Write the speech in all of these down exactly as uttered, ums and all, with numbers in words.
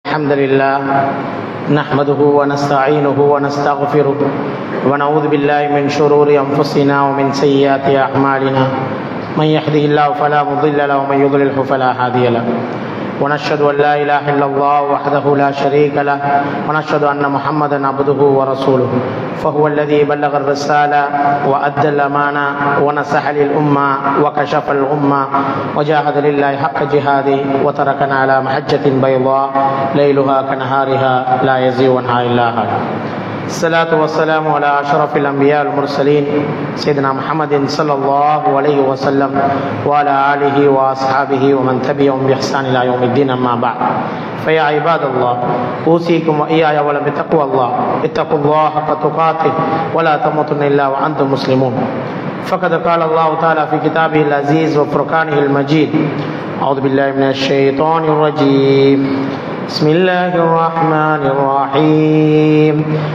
الحمد لله نحمده ونستعينه ونستغفره ونعوذ بالله من شرور أنفسنا ومن سيئات أعمالنا من يهده الله فلا مضل له ومن يضلله فلا هادي له ونشهد أن لا إله إلا الله وحده لا شريك له ونشهد أن محمدا عبده ورسوله فهو الذي بلغ الرسالة وأدى الأمانة ونصح للأمة وكشف الغمة وجاهد لله حق جهاده وتركنا على محجة بيضاء ليلها كنهارها لا يزيغ عنها إلا هالك. الصلاة والسلام على أشرف الأنبياء والمرسلين سيدنا محمد صلى الله عليه وسلم وعلى آله وأصحابه ومن تبعهم بإحسان إلى يوم الدين. أما بعد فيا عباد الله أوصيكم وإياي أولا بتقوى الله اتقوا الله حق تقاته ولا تموتن إلا وأنتم مسلمون. فقد قال الله تعالى في كتابه العزيز وفرقانه المجيد أعوذ بالله من الشيطان الرجيم بسم الله الرحمن الرحيم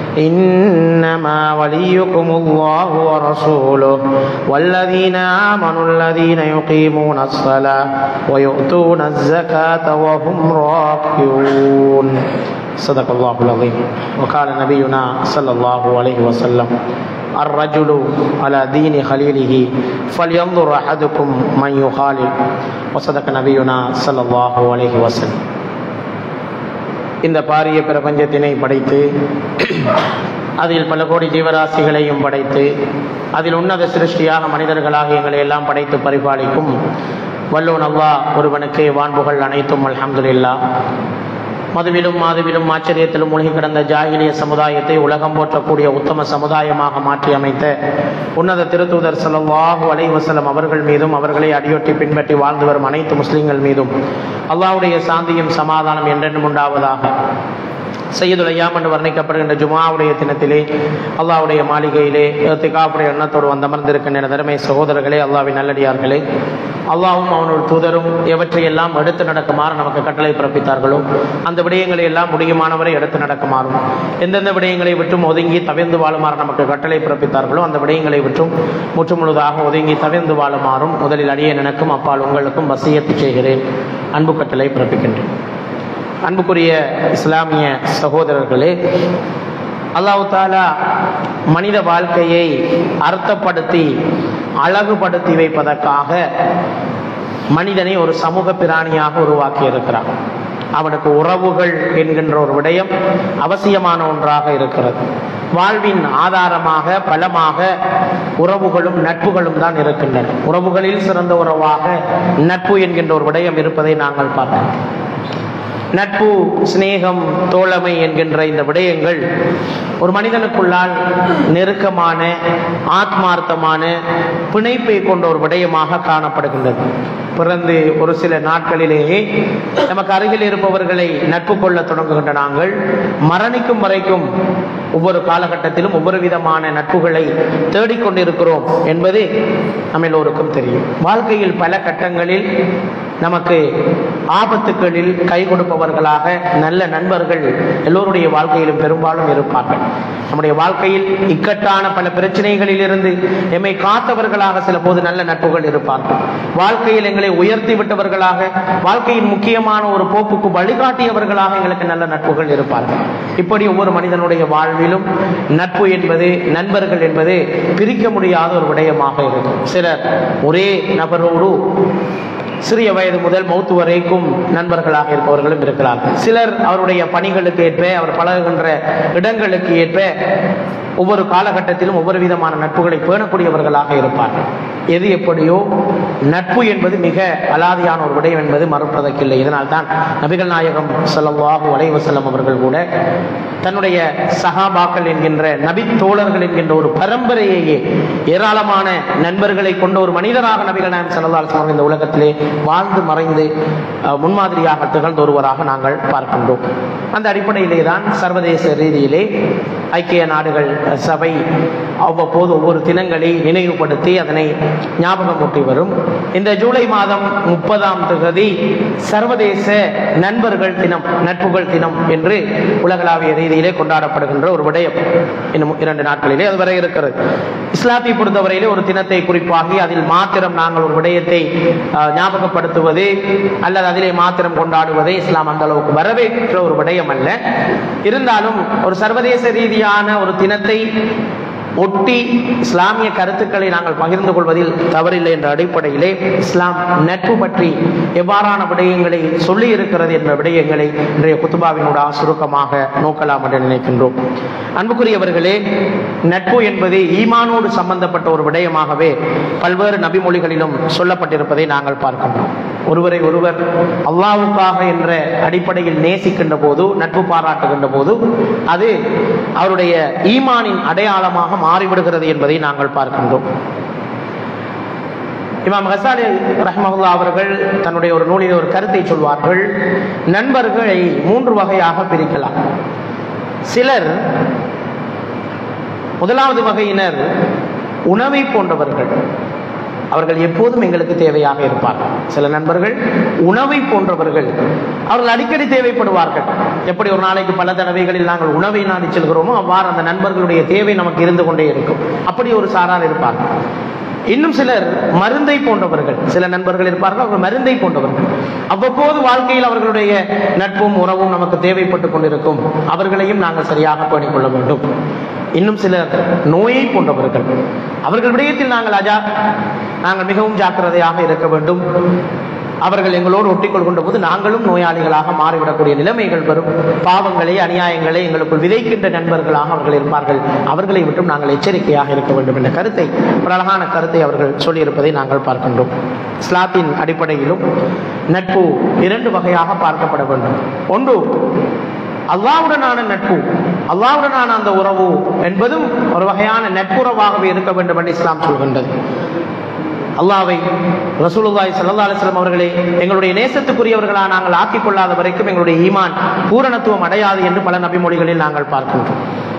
إنما وليكم الله ورسوله والذين آمنوا الذين يقيمون الصلاة ويؤتون الزكاة وهم راكعون. صدق الله العظيم. وقال نبينا صلى الله عليه وسلم الرجل على دين خليله فلينظر أحدكم من يخالل. وصدق نبينا صلى الله عليه وسلم. இந்த பாரிய பிரபஞ்சத்தினை படைத்து அதில் பல கோடி ஜீவராசிகளையும் படைத்து அதில் உன்னத சிருஷ்டியாக மனிதர்களாக எங்களை எல்லாம் படைத்து பரிபாலிக்கும் வல்லோன் அல்லாஹ் ஒருவனுக்கு வான்புகள் அனைத்தும் அல்ஹம்துலில்லாஹ். மதுவிலும் மாதுவிலும் ஆச்சரியத்திலும் மூழ்கி கிடந்த ஜாகிலிய சமுதாயத்தை உலகம் போற்றக்கூடிய உத்தம சமுதாயமாக மாற்றி அமைத்த உன்னத திருத்தூதர் ஸல்லல்லாஹு அலைஹி வஸல்லம் அவர்கள் மீதும் அவர்களை அடியொற்றி பின்பற்றி வாழ்ந்து வரும் அனைத்து முஸ்லிம்கள் மீதும் அல்லாஹ்வுடைய சாந்தியும் சமாதானம் என்றென்றும் உண்டாவதாக. சையதுல் அய்யாம் என்று வர்ணிக்கப்படுகின்ற ஜுமாவுடைய தினத்திலே அல்லாஹ்வுடைய மாளிகையிலே இத்திகாஃபுடைய எண்ணத்தோடு வந்து அமர்ந்திருக்கின்ற தருமை சகோதரர்களே, அல்லாஹ்வின் நல்லடியார்களே, அல்லாஹ்வும் அவனோட தூதரும் எவற்றையெல்லாம் எடுத்து நடக்குமாறு நமக்கு கட்டளை பிறப்பித்தார்களோ அந்த விடயங்களை எல்லாம் முடியுமானவரை எடுத்து நடக்குமாறும், எந்தெந்த விடயங்களை விட்டும் ஒதுங்கி தவிர்ந்து வாழுமாறு நமக்கு கட்டளை பிறப்பித்தார்களோ அந்த விடயங்களை விட்டும் முற்று முழுதாக ஒதுங்கி தவிர்ந்து வாழுமாறும் முதலில் அடியே எனக்கும் அப்பால் உங்களுக்கும் வசியத்து செய்கிறேன், அன்பு கட்டளை பிறப்பிக்கின்றேன். அன்புக்குரிய இஸ்லாமிய சகோதரர்களே, அல்லாஹ் தஆலா மனித வாழ்க்கையை அர்த்தப்படுத்தி அழகுபடுத்தி வைப்பதற்காக மனிதனை ஒரு சமூக பிராணியாக உருவாக்கி இருக்கிறார். அவனுக்கு உறவுகள் என்கின்ற ஒரு விடயம் அவசியமான ஒன்றாக இருக்கிறது. வாழ்வின் ஆதாரமாக பலமாக உறவுகளும் நட்புகளும் தான் இருக்கின்றன. உறவுகளில் சிறந்த உறவாக நட்பு என்கின்ற ஒரு விடயம் இருப்பதை நாங்கள் பார்த்தோம். நட்பு, சிநேகம், தோழமை என்கின்ற இந்த விடயங்கள் ஒரு மனிதனுக்குள்ளால் நெருக்கமான ஆத்மார்த்தமான பிணைப்பை கொண்ட ஒரு விடயமாக காணப்படுகின்றது. பிறந்து ஒரு சில நாட்களிலேயே நமக்கு அருகில் இருப்பவர்களை நட்பு கொள்ள தொடங்குகின்ற நாங்கள் மரணிக்கும் வரைக்கும் ஒவ்வொரு காலகட்டத்திலும் ஒவ்வொரு விதமான நட்புகளை தேடிக்கொண்டிருக்கிறோம் என்பது நம்ம எல்லோருக்கும் தெரியும். வாழ்க்கையில் பல கட்டங்களில் நமக்கு ஆபத்துக்களில் கை கொடுப்பவர்களாக நல்ல நண்பர்கள் எல்லோருடைய வாழ்க்கையிலும் பெரும்பாலும் இருப்பார்கள். நம்முடைய வாழ்க்கையில் இக்கட்டான பல பிரச்சனைகளில் இருந்து எம்மை காத்தவர்களாக சில போது நல்ல நட்புகள் இருப்பார்கள். வாழ்க்கையில் எங்களை உயர்த்தி விட்டவர்களாக, வாழ்க்கையின் முக்கியமான ஒரு போக்குக்கு வழிகாட்டியவர்களாக எங்களுக்கு நல்ல நட்புகள் இருப்பார்கள். இப்படி ஒவ்வொரு மனிதனுடைய வாழ்விலும் நட்பு என்பது, நண்பர்கள் என்பது பிரிக்க முடியாத ஒரு விடயமாக இருக்கும். சிலர் ஒரே நபரோடு சிறிய வயது முதல் மௌத்து வரைக்கும் நண்பர்களாக இருப்பவர்களும் இருக்கிறார்கள். சிலர் அவருடைய பணிகளுக்கு ஏற்ப, அவர் பழகுகின்ற இடங்களுக்கு ஏற்ப ஒவ்வொரு காலகட்டத்திலும் ஒவ்வொரு விதமான நட்புகளை பேணக்கூடியவர்களாக இருப்பார்கள். எது எப்படியோ நட்பு என்பது மிக அலாதியான ஒரு விடயம் என்பது மறுப்பதற்கில்லை. இதனால் தான் நபிகள் நாயகம் ஸல்லல்லாஹு அலைஹி வஸல்லம் அவர்கள் கூட தன்னுடைய சஹாபாக்கள் என்கின்ற நபி தோழர்கள் என்கின்ற ஒரு பரம்பரையையே ஏராளமான நண்பர்களை கொண்ட ஒரு மனிதராக நபிகள் நாயகம் ஸல்லல்லாஹு அலைஹி வஸல்லம் இந்த உலகத்திலே வாழ்ந்து மறைந்து முன்மாதிரியாக திகழ்ந்த ஒருவராக நாங்கள் பார்க்கின்றோம். அந்த அடிப்படையிலே தான் சர்வதேச ரீதியிலே ஐக்கிய நாடுகள் சபை அவ்வப்போது ஒவ்வொரு தினங்களை நினைவுபடுத்தி அதனை ஞாபகமூட்டி வரும். இந்த ஜூலை மாதம் முப்பதாம் தேதி சர்வதேச நண்பர்கள் தினம், நட்புகள் தினம் என்று உலகளாவிய ரீதியிலே கொண்டாடப்படுகின்ற ஒரு விடயம் இன்னும் இரண்டு நாட்களிலே அது வரை இருக்கிறது. இஸ்லாத்தை பொறுத்தவரையிலே ஒரு தினத்தை குறிப்பாகி அதில் மாத்திரம் நாங்கள் ஒரு விடயத்தை ஞாபகம் ஞாபகப்படுத்துவது அல்லது அதிலே மாத்திரம் கொண்டாடுவதை இஸ்லாம் அந்த அளவுக்கு வரவேற்ற ஒரு விடயம் அல்ல. இருந்தாலும் ஒரு சர்வதேச ரீதியான ஒரு தினத்தை ஒட்டி இஸ்லாமிய கருத்துக்களை நாங்கள் பகிர்ந்து கொள்வதில் தவறில்லை என்ற அடிப்படையிலே இஸ்லாம் நட்பு பற்றி எவ்வாறான விடயங்களை சொல்லி இருக்கிறது என்ற விடயங்களை இன்றைய குத்துபாவினோட சுருக்கமாக நோக்கலாம் என்று நினைக்கின்றோம். அன்புக்குரியவர்களே, நட்பு என்பது ஈமானோடு சம்பந்தப்பட்ட ஒரு விடயமாகவே பல்வேறு நபிமொழிகளிலும் சொல்லப்பட்டிருப்பதை நாங்கள் பார்க்கின்றோம். ஒருவரை ஒருவர் அல்லாஹ்வுக்காக என்ற அடிப்படையில் நேசிக்கின்ற போது, நட்பு பாராட்டுகின்ற போது அது அவருடைய ஈமானின் அடையாளமாக மாறிவிடுகிறது என்பதை நாங்கள் பார்க்கின்றோம். இமாம் கசாலி ரஹ்மத்துல்லாஹி அவர்கள் தன்னுடைய ஒரு நூலில் ஒரு கருத்தை சொல்வார்கள். நண்பர்களை மூன்று வகையாக பிரிக்கலாம். சிலர், முதலாவது வகையினர் உணவை போன்றவர்கள், அவர்கள் எப்போதும் எங்களுக்கு தேவையாக இருப்பார்கள். சில நண்பர்கள் உணவை போன்றவர்கள், அவர்கள் அடிக்கடி தேவைப்படுவார்கள். எப்படி ஒரு நாளைக்கு பல தடவைகளில் நாங்கள் உணவை நாடி செல்கிறோமோ அவ்வாறு அந்த நண்பர்களுடைய தேவை நமக்கு இருந்து கொண்டே இருக்கும். அப்படி ஒரு சாரார் இருப்பார்கள். இன்னும் சிலர் மருந்தை போன்றவர்கள், சில நண்பர்கள் இருப்பார்கள், அவர்கள் மருந்தை போன்றவர்கள். அவ்வப்போது வாழ்க்கையில் அவர்களுடைய நட்பும் உறவும் நமக்கு தேவைப்பட்டு கொண்டிருக்கும். அவர்களையும் நாங்கள் சரியாக பேணிக் கொள்ள வேண்டும். இன்னும் சிலர் நோயை போன்றவர்கள், அவர்கள் விடயத்தில் நாங்கள் அஜா நாங்கள் மிகவும் ஜாக்கிரதையாக இருக்க வேண்டும். அவர்கள் எங்களோடு ஒட்டிக்கொள்கின்ற போது நாங்களும் நோயாளிகளாக மாறிவிடக்கூடிய நிலைமைகள் வரும். பாவங்களை, அநியாயங்களை எங்களுக்குள் விதைக்கின்ற நண்பர்களாக அவர்கள் இருப்பார்கள். அவர்களை விட்டும் நாங்கள் எச்சரிக்கையாக இருக்க வேண்டும் என்ற கருத்தை, ஒரு அழகான கருத்தை அவர்கள் சொல்லியிருப்பதை நாங்கள் பார்க்கின்றோம். இஸ்லாத்தின் அடிப்படையிலும் நட்பு இரண்டு வகையாக பார்க்கப்பட வேண்டும். ஒன்று அல்லாஹ்வுடனான நட்பு, அல்லாஹ்வுடனான அந்த உறவு என்பதும் ஒரு வகையான நட்புறவாகவே இருக்க வேண்டும் என்று இஸ்லாம் சொல்கின்றது. அல்லாஹ்வை, ரசூலுல்லாஹி ஸல்லல்லாஹு அலைஹி வஸல்லம் அவர்களே எங்களுடைய நேசத்துக்குரியவர்களாக நாங்கள் ஆக்கிக் கொள்ளாத வரைக்கும் எங்களுடைய ஈமான் பூரணத்துவம் அடையாது என்று பல நபிமொழிகளில் நாங்கள் பார்க்கின்றோம்.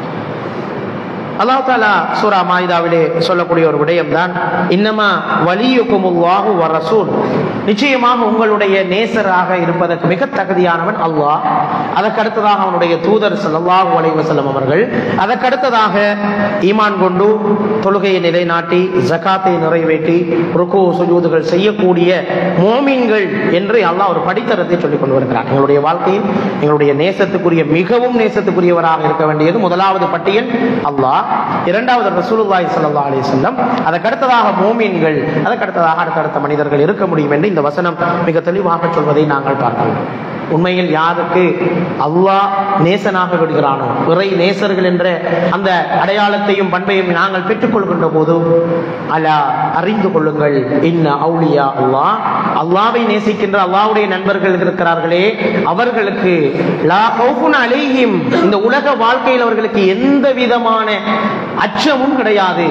அல்லாஹ் தஆலா சூரா மாயிதாவிலே சொல்லக்கூடிய ஒரு விடயம் தான், இன்னமா வலியுக்குமுல்லாஹு வ ரசூல், நிச்சயமாக உங்களுடைய நேசராக இருப்பதற்கு மிக தகுதியானவன் அல்லாஹ், அதற்கடுத்ததாக அவனுடைய தூதர் ஸல்லல்லாஹு அலைஹி வஸல்லம் அவர்கள், அதற்கடுத்ததாக ஈமான் கொண்டு தொழுகையை நிலைநாட்டி ஜகாத்தை நிறைவேற்றி ருக்கு சுஜூதுகள் செய்யக்கூடிய மோமீன்கள் என்று அல்லாஹ் ஒரு படித்தரத்தை சொல்லிக் கொண்டு வருகிறார். எங்களுடைய வாழ்க்கையில் எங்களுடைய நேசத்துக்குரிய, மிகவும் நேசத்துக்குரியவராக இருக்க வேண்டியது முதலாவது பட்டியல் அல்லாஹ், இரண்டாவது ரசூலுல்லாஹி ஸல்லல்லாஹு அலைஹி வஸல்லம், அதற்கடுத்ததாக மோமீன்கள், அதற்கடுத்ததாக அடுத்தடுத்த மனிதர்கள் இருக்க முடியும் என்று இந்த வசனம் மிக தெளிவாக சொல்வதை நாங்கள் பார்க்கிறோம். உண்மையில் யாருக்கு அல்லாஹ் நேசனாக விடுகிறானோ, இறை நேசர்கள் என்ற அந்த அடையாளத்தையும் பண்பையும் நாங்கள் பெற்றுக்கொள்கின்ற போது, அலா அறிந்து கொள்ளுங்கள், இன்ன அவுலியா அல்லாஹ், அல்லாஹ்வை நேசிக்கின்ற அல்லாஹ்வுடைய நண்பர்கள் இருக்கிறார்களே அவர்களுக்கு லா கௌஃபுன் அலைஹிம், இந்த உலக வாழ்க்கையில் அவர்களுக்கு எந்த விதமான அச்சமும் கிடையாது.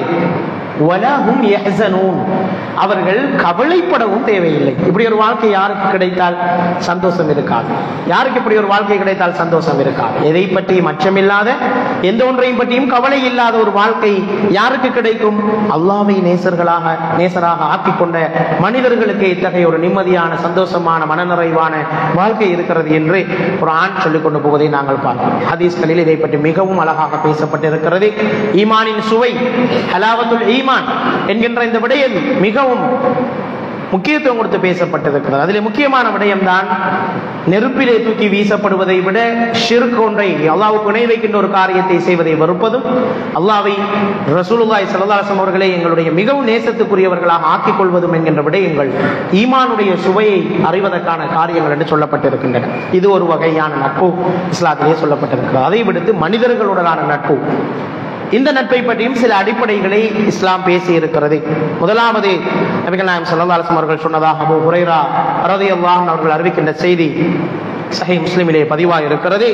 வலஹும் யஹ்ஸனூன், அவர்கள் கவலைப்படவும் தேவையில்லை. இப்படி ஒரு வாழ்க்கை யாருக்கு கிடைத்தால் சந்தோஷம் இருக்காது? யாருக்கு இப்படி ஒரு வாழ்க்கை கிடைத்தால் சந்தோஷம் இருக்காது? எதை பற்றியும் அச்சமில்லாத, எந்த ஒன்றையும் பற்றியும் கவலை இல்லாத ஒரு வாழ்க்கை யாருக்கு கிடைக்கும்? அல்லாஹ்வை நேசர்களாக நேசராக ஆக்கிக் கொண்ட மனிதர்களுக்கு இத்தகைய ஒரு நிம்மதியான, சந்தோஷமான, மனநிறைவான வாழ்க்கை இருக்கிறது என்று ஒரு ஆண் சொல்லிக் கொண்டு போவதை நாங்கள் பார்க்கிறோம். ஹதீஸ்களில் இதை பற்றி மிகவும் அழகாக பேசப்பட்டிருக்கிறது. ஈமானின் சுவை, ஹலாவத்துல் ஈமான் என்கின்ற இந்த விடயம் மிகவும் முக்கியத்துவம் கொடுத்து பேசப்பட்டிருக்கிறது. அதிலே முக்கியமான விடயம் தான் நெருப்பிலே தூக்கி வீசப்படுவதை விட ஷிர்க் ஒன்றை, அல்லாஹ்வுக்கு இணை வைக்கின்ற ஒரு காரியத்தை செய்வதை வெறுப்பதும், அல்லாஹ்வை, ரசூலுல்லாஹி ஸல்லல்லாஹு அலைஹி வஸல்லம் அவர்களை எங்களுடைய மிகவும் நேசத்துக்குரியவர்களாக ஆக்கிக் கொள்வதும் என்கின்ற விடயங்கள் ஈமானுடைய சுவையை அறிவதற்கான காரியங்கள் என்று சொல்லப்பட்டிருக்கின்றன. இது ஒரு வகையான நட்பு இஸ்லாத்திலே சொல்லப்பட்டிருக்கிறது. அதை விடுத்து மனிதர்களுடனான நட்பு, இந்த நட்பை பற்றியும் சில அடிப்படைகளை இஸ்லாம் பேசி இருக்கிறது. முதலாவது நபிகள் நாயகம் ஸல்லல்லாஹு அலைஹி வஸல்லம் அவர்கள் சொன்னதாக அபூ ஹுரைரா ரலியல்லாஹு அன்ஹு அவர்கள் அறிவிக்கின்ற செய்தி சஹீஹ் முஸ்லிமிலே பதிவாக இருக்கிறது.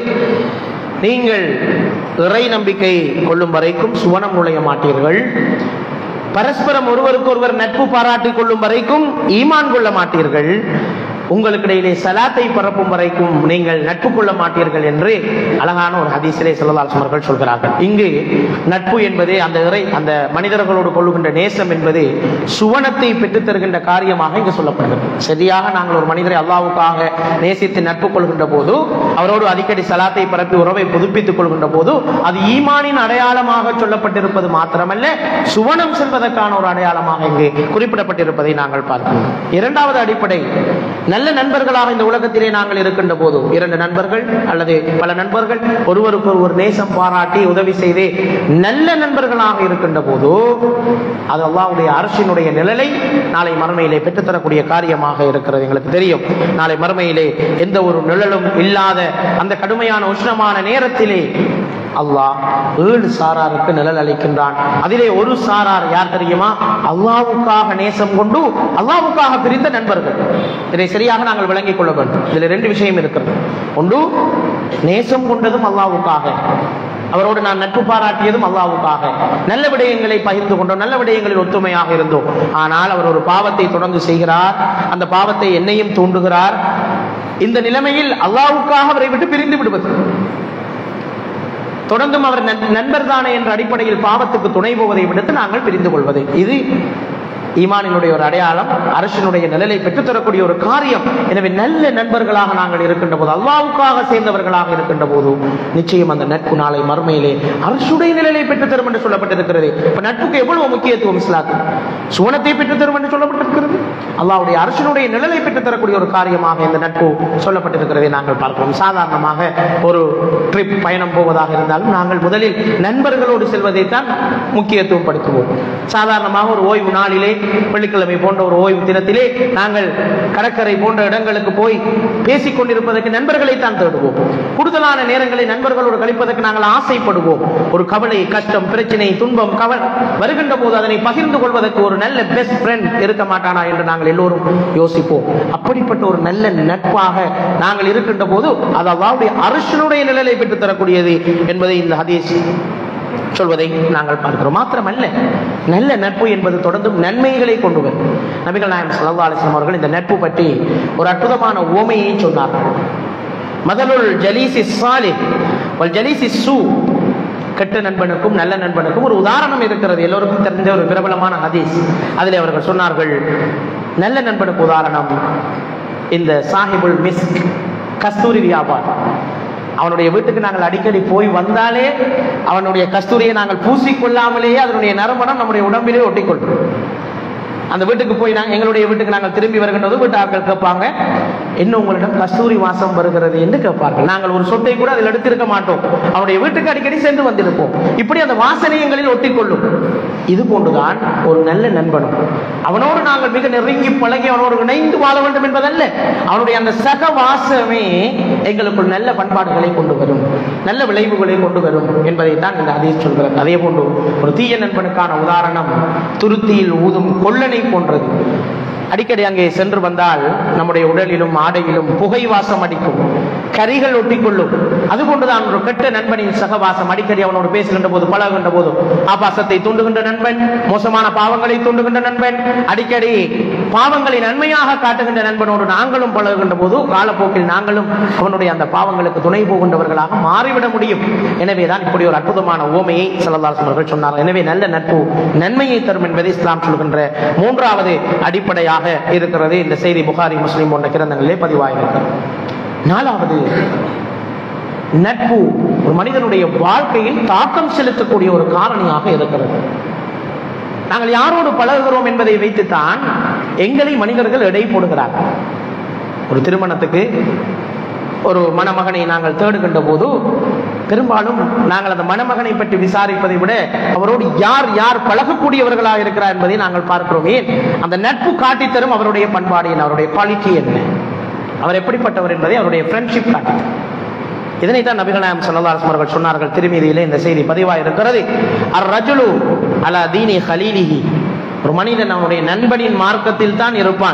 நீங்கள் இறை நம்பிக்கை கொள்ளும் வரைக்கும் சுவனம் நுழைய மாட்டீர்கள், பரஸ்பரம் ஒருவருக்கு ஒருவர் நட்பு பாராட்டிக் கொள்ளும் வரைக்கும் ஈமான் கொள்ள மாட்டீர்கள், உங்களுக்கு இடையிலே சலாத்தை பரப்பும் வரைக்கும் நீங்கள் நட்பு கொள்ள மாட்டீர்கள் என்று அழகான ஒரு ஹதீஸிலே ஸல்லல்லாஹு அலைஹி வஸல்லம் சொல்கிறார்கள். இங்கு நட்பு என்பது அந்த இறை அந்த மனிதர்களோடு கொள்ளுகின்ற நேசம் என்பது சுவனத்தை பெற்றுத் தருகின்ற காரியமாக இங்கு சொல்லப்படுகிறது. சரியாக நாங்கள் ஒரு மனிதரை அல்லாஹ்வுக்காக நேசித்து நட்பு கொள்கின்ற போது, அவரோடு அடிக்கடி சலாத்தை பரப்பி உறவை புதுப்பித்துக் கொள்கின்ற போது, அது ஈமானின் அடையாளமாக சொல்லப்பட்டிருப்பது மாத்திரமல்ல, சுவனம் செல்வதற்கான ஒரு அடையாளமாக இங்கு குறிப்பிடப்பட்டிருப்பதை நாங்கள் பார்க்கிறோம். இரண்டாவது அடிப்படை, நல்ல நண்பர்களாக இந்த உலகத்திலே நாங்கள் இருக்கின்ற போது, இரண்டு நண்பர்கள் அல்லது பல நண்பர்கள் ஒருவருக்கு ஒருவர் நேசம் பாராட்டி உதவி செய்து நல்ல நண்பர்களாக இருக்கின்ற போது, அது அல்லாஹ்வுடைய அர்ஷினுடைய நிழலை நாளை மறுமையிலே பெற்றுத்தரக்கூடிய காரியமாக இருக்கிறது. எங்களுக்கு தெரியும், நாளை மறுமையிலே எந்த ஒரு நிழலும் இல்லாத அந்த கடுமையான உஷ்ணமான நேரத்திலே அல்லாஹ் ஏழு சாராருக்கு நிழல் அளிக்கின்றான். அதிலே ஒரு சாரார் யார் தெரியுமா? அல்லாஹ்வுக்காக நேசம் கொண்டு அல்லாஹ்வுக்காக பிரிந்த நண்பர்கள். இதை சரியாக நாங்கள் விளங்கிக் கொள்ள வேண்டும். இதில் ரெண்டு விஷயம் இருக்கிறது. ஒன்று, நேசம் கொண்டதும் அல்லாஹ்வுக்காக, அவரோடு நான் நட்பு பாராட்டியதும் அல்லாஹ்வுக்காக, நல்ல விடயங்களை பகிர்ந்து கொண்டோம், நல்ல விடயங்களில் ஒத்துமையாக இருந்தோம். ஆனால் அவர் ஒரு பாவத்தை தொடர்ந்து செய்கிறார், அந்த பாவத்தை என்னையும் தூண்டுகிறார். இந்த நிலைமையில் அல்லாஹ்வுக்காக அவரை விட்டு பிரிந்து விடுவது, தொடர்ந்தும் அவர் நண்பர் தானே என்ற அடிப்படையில் பாவத்துக்கு துணை போவதை விடுத்து நாங்கள் பிரிந்து கொள்வது, இது ஈமானினுடைய ஒரு அடையாளம், அரசினுடைய நிழலை பெற்றுத்தரக்கூடிய ஒரு காரியம். எனவே நல்ல நண்பர்களாக நாங்கள் இருக்கின்ற போது, அல்லாஹ்வுக்காக சேர்ந்தவர்களாக இருக்கின்ற போது, நிச்சயம் அந்த நட்பு நாளை மறுமையிலே அரசுடைய நிழலை பெற்றுத்தரும் என்று சொல்லப்பட்டிருக்கிறது. இப்ப நட்புக்கு எவ்வளவு முக்கியத்துவம் இஸ்லாத்தில், சுவனத்தை பெற்றுத்தரும் என்று சொல்லப்பட்டிருக்கிறது. அல்லாஹ்வுடைய அரசினுடைய நிழலை பெற்றுத்தரக்கூடிய ஒரு காரியமாக இந்த நட்பு சொல்லப்பட்டிருக்கிறதை நாங்கள் பார்க்கிறோம். சாதாரணமாக ஒரு ட்ரிப் பயணம் போவதாக இருந்தாலும் நாங்கள் முதலில் நண்பர்களோடு செல்வதைத்தான் முக்கியத்துவம் படுத்துவோம். சாதாரணமாக ஒரு ஓய்வு நாளிலே, வெள்ளிக்கிழமை போன்ற ஒரு ஓய்வு தினத்திலே நாங்கள் கடற்கரை போன்ற இடங்களுக்கு போய் பேசிக் கொண்டிருப்பதற்கு நண்பர்களை தான் தேடுவோம். கூடுதலான நேரங்களை நண்பர்களோடு கழிப்பதற்கு நாங்கள் ஆசைப்படுவோம். ஒரு கவலை, கஷ்டம், பிரச்சனை, துன்பம் கவலை வருகின்ற போது அதனை பகிர்ந்து கொள்வதற்கு ஒரு நல்ல பெஸ்ட் ஃப்ரெண்ட் இருக்க மாட்டானா என்று நாங்கள் எல்லோரும் யோசிப்போம். அப்படிப்பட்ட ஒரு நல்ல நட்பாக நாங்கள் இருக்கின்ற போது அது அல்லாஹ்வுடைய அர்ஷினுடைய நிழலை பெற்றுத் தரக்கூடியது என்பதை இந்த ஹதீஸ் சொல்வதை நாங்கள் பார்க்கிறோம். மாத்திரமல்ல, நல்ல நட்பு என்பது தொடர்ந்தும் நன்மைகளை கொண்டு வரும். நபிகள் நாயகம் ஸல்லல்லாஹு அலைஹி வஸல்லம் அவர்கள் இந்த நட்பு பற்றி ஒரு அற்புதமான உவமையை சொன்னார்கள். மதலுல் ஜலீஸி ஸாலிஹ் வல் ஜலீஸி ஸூ, கெட்ட நண்பனுக்கும் நல்ல நண்பனுக்கும் ஒரு உதாரணம் இருக்கிறது. எல்லோருக்கும் தெரிஞ்ச ஒரு பிரபலமான ஹதீஸ். அதில் அவர்கள் சொன்னார்கள், நல்ல நண்பனுக்கு உதாரணம் இந்த சாஹிபுல் மிஸ்க், கஸ்தூரி வியாபாரம். அவனுடைய வீட்டுக்கு நாங்கள் அடிக்கடி போய் வந்தாலே அவனுடைய கஸ்தூரியை நாங்கள் பூசிக்கொள்ளாமலேயே அதனுடைய நறுமணம் நம்முடைய உடம்பிலே ஒட்டிக்கொள்ளும். அந்த வீட்டுக்கு போய் நாங்கள் எங்களுடைய வீட்டுக்கு நாங்கள் திரும்பி வருகின்றது வீட்டு ஆட்கள் கேட்பாங்க, என்ன உங்களிடம் கஸ்தூரி வாசம் வருகிறது என்று கேட்பார்கள். நாங்கள் ஒரு சொட்டை கூட அதில் எடுத்திருக்க மாட்டோம், அவனுடைய வீட்டுக்கு அடிக்கடி சென்று வந்திருப்போம். இப்படி அந்த வாசனை எங்களில் ஒட்டிக்கொள்ளும். இது போன்றுதான் ஒரு நல்ல நண்பனும். அவனோடு நாங்கள் மிக நெருங்கி பழகி அவனோடு இணைந்து வாழ வேண்டும் என்பதல்ல, அவனுடைய அந்த சக வாசமே எங்களுக்குள் நல்ல பண்பாடுகளை கொண்டு வரும், நல்ல விளைவுகளை கொண்டு வரும் என்பதை தான் இந்த ஹதீஸ் சொல்கிறது. அதே போன்று ஒரு தீய நண்பனுக்கான உதாரணம் துருத்தியில் ஊதும் கொள்ளனை போன்றது. அடிக்கடி அங்கே சென்று வந்தால் நம்முடைய உடலிலும் ஆடையிலும் புகை வாசம் அடிக்கும், கரிகள் ஒட்டிக்கொள்ளும். அதுபோன்றுதான் ஒரு கெட்ட நண்பனின் சகவாசம். அடிக்கடி அவனோடு பேசுகின்ற போது, பழகுகின்ற போது ஆபாசத்தை தூண்டுகின்ற நண்பன், மோசமான பாவங்களை தூண்டுகின்ற நண்பன், அடிக்கடி பாவங்களை நன்மையாக காட்டுகின்ற நண்பனோடு நாங்களும் பழகுகின்ற போது காலப்போக்கில் நாங்களும் அவனுடைய அந்த பாவங்களுக்கு துணை போகின்றவர்களாக மாறிவிட முடியும். எனவேதான் இப்படி ஒரு அற்புதமான உவமையை ஸல்லல்லாஹு அலைஹி வஸல்லம் சொன்னார். எனவே நல்ல நட்பு நன்மையை தரும் என்பதை இஸ்லாம் சொல்கின்ற மூன்றாவது அடிப்படையாக இருக்கிறது. இந்த செய்தி புகாரி, முஸ்லிம் போன்ற கிரந்தங்களிலே பதிவாயிருக்கிறது. நாலாவது, நட்பு ஒரு மனிதனுடைய வாழ்க்கையில் தாக்கம் செலுத்தக்கூடிய ஒரு காரணியாக இருக்கிறது. நாங்கள் யாரோடு பழகுகிறோம் என்பதை வைத்துத்தான் எங்களை மனிதர்கள் எடை போடுகிறார்கள். ஒரு திருமணத்துக்கு ஒரு மணமகனை நாங்கள் தேடுகின்ற போது பெரும்பாலும் நாங்கள் அந்த மணமகனை பற்றி விசாரிப்பதை விட அவரோடு யார் யார் பழகக்கூடியவர்களாக இருக்கிறார் என்பதை நாங்கள் பார்க்கிறோம். ஏன்? அந்த நட்பு காட்டித்தரும் அவருடைய பண்பாடு என்ன, அவருடைய குவாலிட்டி என்ன, அவர் எப்படிப்பட்டவர் என்பதை அவருடைய ஃப்ரெண்ட்ஷிப் காட்டி. இதனைத்தான் நபிகள் நாயகம் ஸல்லல்லாஹு அலைஹி வஸல்லம் சொன்னார்கள். திருமீதியிலே இந்த செய்தி பதிவாக இருக்கிறது. அர்-ரஜுலு அலா தீனி ஹலீலிஹி, ஒரு மனிதன் அவனுடைய நண்பனின் மார்க்கத்தில் தான் இருப்பான்.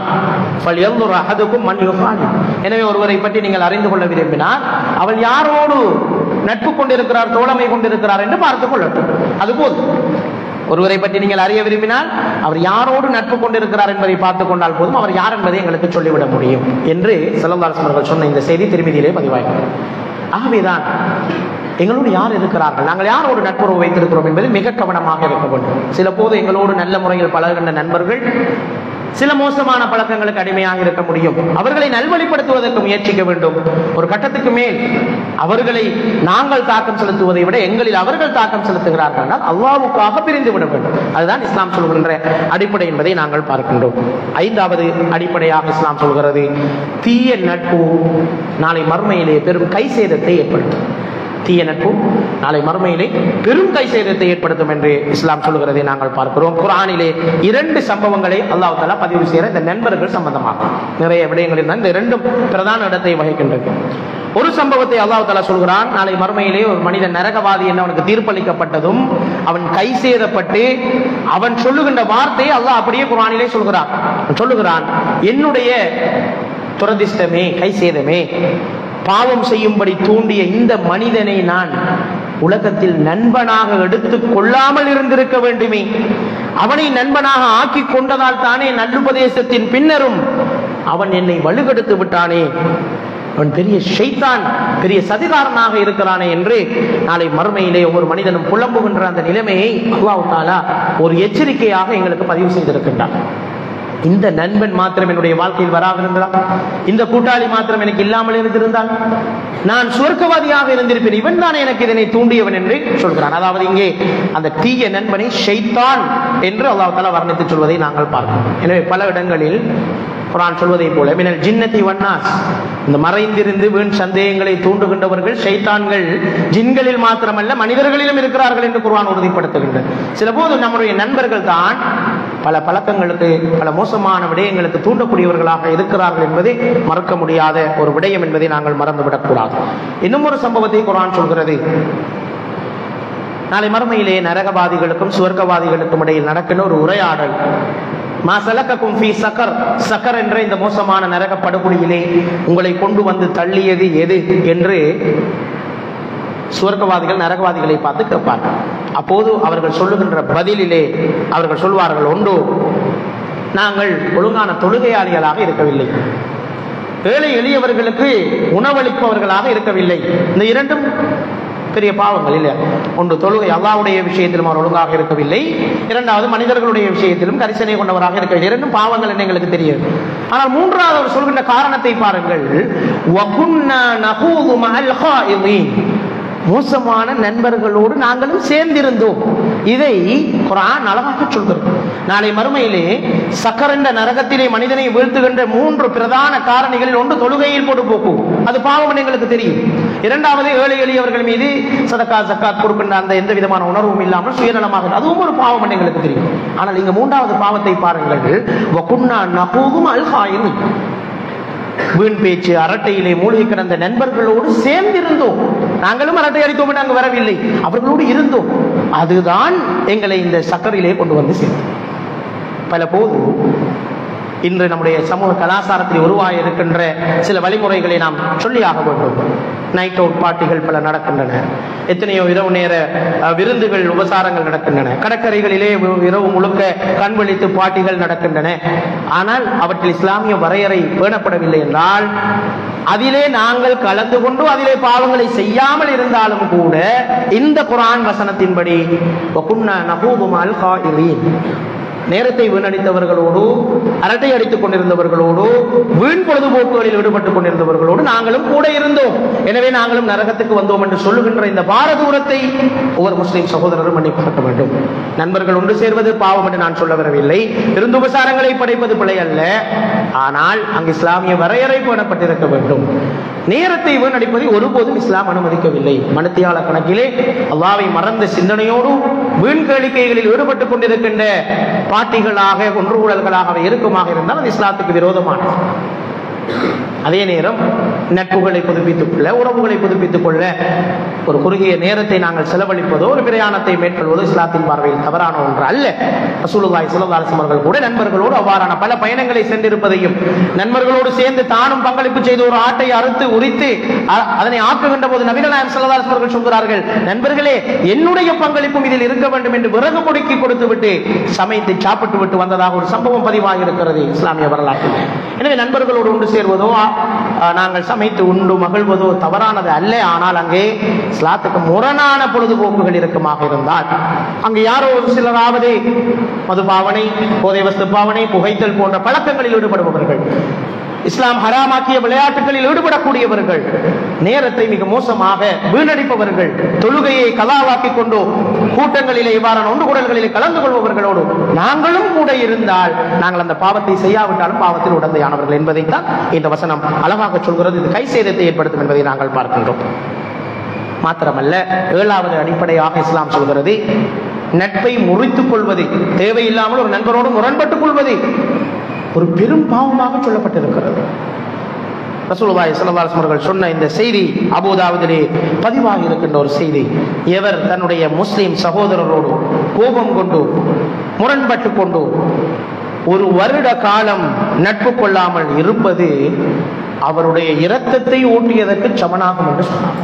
எனவே ஒருவரை பற்றி நீங்கள் அறிந்து கொள்ள விரும்பினால் அவள் யாரோடு நட்பு கொண்டிருக்கிறார், தோழமை கொண்டிருக்கிறார் என்று பார்த்துக் கொள்ளட்டும். அதுபோல் ஒருவரை பற்றி நீங்கள் அறிய விரும்பினால் அவர் யாரோடு நட்பு கொண்டிருக்கிறார் என்பதை பார்த்துக் கொண்டால் போதும் அவர் யார் என்பதை எங்களுக்கு சொல்லிவிட முடியும் என்று ஸல்லல்லாஹு அலைஹி வஸல்லம் சொன்ன இந்த செய்தி திருமதியிலே பதிவாகிறது. ஆகவேதான் எங்களோடு யார் இருக்கிறார்கள், நாங்கள் யாரோடு நட்புறவு வைத்திருக்கிறோம் என்பது மிக கவனமாக இருக்க வேண்டும். சில போது எங்களோடு நல்ல முறையில் பழகுகின்ற நண்பர்கள் சில மோசமான பழக்கங்களுக்கு அடிமையாக இருக்க முடியும். அவர்களை நல்வழிப்படுத்துவதற்கு முயற்சிக்க வேண்டும். ஒரு கட்டத்துக்கு மேல் அவர்களை நாங்கள் தாக்கம் செலுத்துவதை விட எங்களில் அவர்கள் தாக்கம் செலுத்துகிறார்கள், அல்லாஹ்வுக்காக பிரிந்து விட வேண்டும். அதுதான் இஸ்லாம் சொல்கின்ற அடிப்படை என்பதை நாங்கள் பார்க்கின்றோம். ஐந்தாவது அடிப்படையாக இஸ்லாம் சொல்கிறது, தீய நட்பு நாளை மறுமையிலே பெரும் கை சேதத்தை ஏற்படுத்தும். தீய நட்பு நாளை மறுமையிலே பெரும் கை சேதத்தை ஏற்படுத்தும் என்று இஸ்லாம் சொல்கிறதை நாங்கள் பார்க்கிறோம். குர்ஆனிலே இரண்டு சம்பவங்களை அல்லாஹ் தஆலா பதிவு செய்கிற இந்த நண்பர்கள் சம்பந்தமாக நிறைய விடயங்கள் இருந்தால் இந்த இரண்டும் பிரதான இடத்தை வகிக்கின்றது. ஒரு சம்பவத்தை அல்லாஹ் தஆலா சொல்கிறான், நாளை மறுமையிலே ஒரு மனிதன் நரகவாதி என்று அவனுக்கு தீர்ப்பளிக்கப்பட்டதும் அவன் கை சேதப்பட்டு அவன் சொல்லுகின்ற வார்த்தையை அல்லாஹ் அப்படியே குர்ஆனிலே சொல்கிறான். சொல்லுகிறான், என்னுடைய துரதிஷ்டமே, கை சேதமே, பாவம் செய்யும்படி தூண்டிய இந்த மனிதனை நான் உலகத்தில் நண்பனாக எடுத்துக் கொள்ளாமல் இருந்திருக்க வேண்டுமே, அவனை நண்பனாக ஆக்கி கொண்டதால் தானே நல்லுபதேசத்தின் பின்னரும் அவன் என்னை வலுகெடுத்து விட்டானே, அவன் பெரிய ஷைத்தான், பெரிய சதிகாரனாக இருக்கிறானே என்று நாளை மறுமையிலே ஒவ்வொரு மனிதனும் புலம்புகின்ற அந்த நிலைமையை அல்லாஹ் தஆலா ஒரு எச்சரிக்கையாக எங்களுக்கு பதிவு செய்திருக்கின்றான். இந்த நண்பன் மாத்திரம் என்னுடைய வாழ்க்கையில் வராவிருந்தால், இந்த கூட்டாளி மாத்திரம் எனக்கு இல்லாமல் இருந்திருந்தால் நான் சுவர்க்கவாதியாக இருந்திருப்பேன், இவன் தானே எனக்கு இதனை தூண்டியவன் என்று சொல்கிறான். அதாவது இங்கே அந்த தீய நண்பனை ஷைத்தான் என்று அல்லாஹ் தஆலா வர்ணித்து சொல்வதை நாங்கள் பார்க்கிறோம். எனவே பல இடங்களில் குர்ஆன் சொல்வதை போல மினல் ஜின்னதி வன்னாஸ், இந்த மறைந்திருந்து வீண் சந்தேகங்களை தூண்டுகின்றவர்கள் ஷைத்தான்கள் ஜின்களில் மாத்திரமல்ல மனிதர்களிலும் இருக்கிறார்கள் என்று குர்ஆன் உறுதிப்படுத்துகின்றது. சில போது நம்முடைய நண்பர்கள் தான் பல பழக்கங்களுக்கு, பல மோசமான விடயங்களுக்கு தூண்டக்கூடியவர்களாக இருக்கிறார்கள் என்பதை மறக்க முடியாத ஒரு விடயம் என்பதை நாங்கள் மறந்துவிடக் கூடாது. இன்னும் ஒரு சம்பவத்தை குர்ஆன் சொல்கிறது, நாளை மறுமையிலே நரகவாதிகளுக்கும் சுவர்க்கவாதிகளுக்கும் இடையில் நடக்கின்ற ஒரு உரையாடல். மாசலக்கும் ஃபீ சக்கர், சக்கர் என்ற இந்த மோசமான நரக படுகொலியிலே உங்களை கொண்டு வந்து தள்ளியது எது என்று சுவர்க்கவாதிகள் நரகவாதிகளை பார்த்து கேட்பார்கள். அப்போது அவர்கள் சொல்லுகின்ற பதிலிலே அவர்கள் சொல்வார்கள், ஒன்று, நாங்கள் ஒழுங்கான தொழுகையாளிகளாக இருக்கவில்லை, ஏழை எளியவர்களுக்கு உணவளிப்பவர்களாக இருக்கவில்லை. இந்த இரண்டும் பெரிய பாவங்கள் இல்லை. ஒன்று தொழுகை, அல்லாஹ்வுடைய விஷயத்திலும் அவர் ஒழுங்காக இருக்கவில்லை, இரண்டாவது மனிதர்களுடைய விஷயத்திலும் கரிசனை கொண்டவராக இருக்கவில்லை. இரண்டும் பாவங்கள் என்று எங்களுக்கு தெரியும். ஆனால் மூன்றாவது அவர் சொல்கின்ற காரணத்தை பாருங்கள், வகுன்னா நஹூது மஅல் ஹாயிதீன், மோசமான நண்பர்களோடு நாங்களும் சேர்ந்திருந்தோம். இதை குர்ஆன் அழகாக சொல்கிறது. நாளை மறுமையிலே சக்கர் என்ற நரகத்திலே மனிதனை வீழ்த்துகின்ற மூன்று பிரதான காரணிகளில் ஒன்று தொழுகையில் போட்டு போக்கும், அது பாவம் எங்களுக்கு தெரியும். இரண்டாவது ஏழை எளியவர்கள் மீது சதக்கா ஜக்காத் கொடுக்கின்ற அந்த எந்த விதமான உணர்வும் இல்லாமல் சுயநலமாக, அதுவும் ஒரு பாவம் எங்களுக்கு தெரியும். ஆனால் இங்க மூன்றாவது பாவத்தை பாருங்கள், வகுன்னா நஹூது அல் ஹாயிதீன், வீண் பேச்சு அரட்டையிலே மூழ்கி கிடந்த நண்பர்களோடு சேர்ந்திருந்தோம். நாங்களும் அரட்டை அடித்தோம், நாங்கள் வரவில்லை, அவர்களோடு இருந்தோம். அதுதான் எங்களை இந்த சக்கரிலே கொண்டு வந்து சேர்த்தோம். பல போது இன்று நம்முடைய சமூக கலாச்சாரத்தில் உருவாகி இருக்கின்ற சில வழிமுறைகளை நாம் சொல்லியாக வேண்டும். நைட் அவுட் பார்ட்டிகள் பல நடக்கின்றன, எத்தனையோ இரவு நேர விருந்துகள் உபசாரங்கள் நடக்கின்றன, கடற்கரைகளிலே இரவு முழுக்க கண் விழித்து பார்ட்டிகள் நடக்கின்றன. ஆனால் அவற்றில் இஸ்லாமிய வரையறை பேணப்படவில்லை என்றால் அதிலே நாங்கள் கலந்து கொண்டு அதிலே பாவங்களை செய்யாமல் இருந்தாலும் கூட இந்த குர்ஆன் வசனத்தின்படி வகுன்னா நஹூது மஅல் ஹாயிதீன், நேரத்தை வீணடித்தவர்களோடு, அரட்டை அடித்துக் கொண்டிருந்தவர்களோடு, வீண் பொழுதுபோக்குகளில் ஈடுபட்டுக் கொண்டிருந்தவர்களோடு நாங்களும் கூட இருந்தோம். எனவே நாங்களும் நரகத்துக்கு வந்தோம் என்று சொல்லுகின்ற இந்த பாரதூரத்தை ஒவ்வொரு முஸ்லிம் சகோதரரும் மன்னிக்க வேண்டும். நண்பர்கள் ஒன்று சேர்வது பாவம் என்று நான் சொல்ல வரவில்லை, விருந்துபசாரங்களை படைப்பது பிழை அல்ல. ஆனால் அங்கு இஸ்லாமிய வரையறை போடப்பட்டிருக்க வேண்டும். நேரத்தை வீணடிப்பதை ஒருபோதும் இஸ்லாம் அனுமதிக்கவில்லை. மனத்தியாள கணக்கிலே அல்லாஹ்வை மறந்த சிந்தனையோடு வீண் கேளிக்கைகளில் ஈடுபட்டுக் கொண்டிருக்கின்ற பாட்டிகளாக ஒன்றுகூடல்களாக இருக்குமாக இருந்தால் அது இஸ்லாத்துக்கு விரோதமானது. அதே நேரம் நட்புகளை புதுப்பித்துக் கொள்ள, உறவுகளை புதுப்பித்துக் கொள்ள ஒரு குறுகிய நேரத்தை நாங்கள் செலவழிப்பதோ ஒரு பிரயாணத்தை மேற்கொள்வதோ இஸ்லாத்தின் பார்வையில் தவறான ஒன்று அல்ல. ரசூலுல்லாஹி ஸல்லல்லாஹு அலைஹி வஸல்லம் அவர்கள் கூட நண்பர்களோடு அவ்வாறான பல பயணங்களை சென்றிருப்பதையும், நண்பர்களோடு சேர்ந்து தானும் பங்களிப்பு செய்து ஒரு ஆட்டை அறுத்து உரித்து அதனை ஆக்குகின்ற போது நபிகள் நாயகம் ஸல்லல்லாஹு அலைஹி வஸல்லம் சொல்கிறார்கள், நண்பர்களே என்னுடைய பங்களிப்பும் இதில் இருக்க வேண்டும் என்று விறகு பொடுக்கி கொடுத்து விட்டு சமைத்து சாப்பிட்டு விட்டு வந்ததாக ஒரு சம்பவம் பதிவாகி இருக்கிறது இஸ்லாமிய வரலாற்றில். எனவே நண்பர்களோடு ஒன்று சேர்வதோ நாங்கள் சமைத்து உண்டு மகிழ்வதோ தவறானது அல்ல. ஆனால் அங்கே இஸ்லாத்துக்கு முரணான பொழுதுபோக்குகள் இருக்குமாக இருந்தால், அங்கு யாரோ ஒரு சிலராவது மது பாவனை, போதை வஸ்து பாவனை, புகைத்தல் போன்ற பழக்கங்களில் ஈடுபடுபவர்கள், இஸ்லாம் ஹராமாக்கிய விளையாட்டுகளில் ஈடுபடக்கூடியவர்கள், நேரத்தை மிக மோசமாக வீணடிப்பவர்கள், தொழுகையை கலாவாக்கி கொண்டு கூட்டங்களிலே இவ்வாறான ஒன்று கூடல்களிலே கலந்து கொள்பவர்களோடு நாங்களும் கூட இருந்தால் நாங்கள் அந்த பாவத்தை செய்யாவிட்டாலும் பாவத்தில் உடந்தையானவர்கள் என்பதைத்தான் இந்த வசனம் அழகாக சொல்கிறது. இது கை சேதத்தை ஏற்படுத்தும் என்பதை நாங்கள் பார்க்கின்றோம். மாத்திரமல்ல, ஏழாவது அடிப்படையாக இஸ்லாம் சொல்கிறது, நட்பை முறித்துக் கொள்வது, தேவையில்லாமல் ஒரு நண்பரோடு முரண்பட்டுக் கொள்வது ஒரு பெரும் பாவமாக சொல்லப்பட்டிருக்கிறது. ரசூலுல்லாஹி ஸல்லல்லாஹு அலைஹி வஸல்லம் அவர்கள் சொன்ன இந்த செய்தி அபூதாவுதிலே பதிவாகி இருக்கின்ற ஒரு செய்தி. எவர் தன்னுடைய முஸ்லிம் சகோதரரோடு கோபம் கொண்டு முரண்பட்டு கொண்டு ஒரு வருட காலம் நட்பு கொள்ளாமல் இருப்பது அவருடைய இரத்தத்தை ஊட்டியதற்கு சமனாகும் என்று சொன்னார்.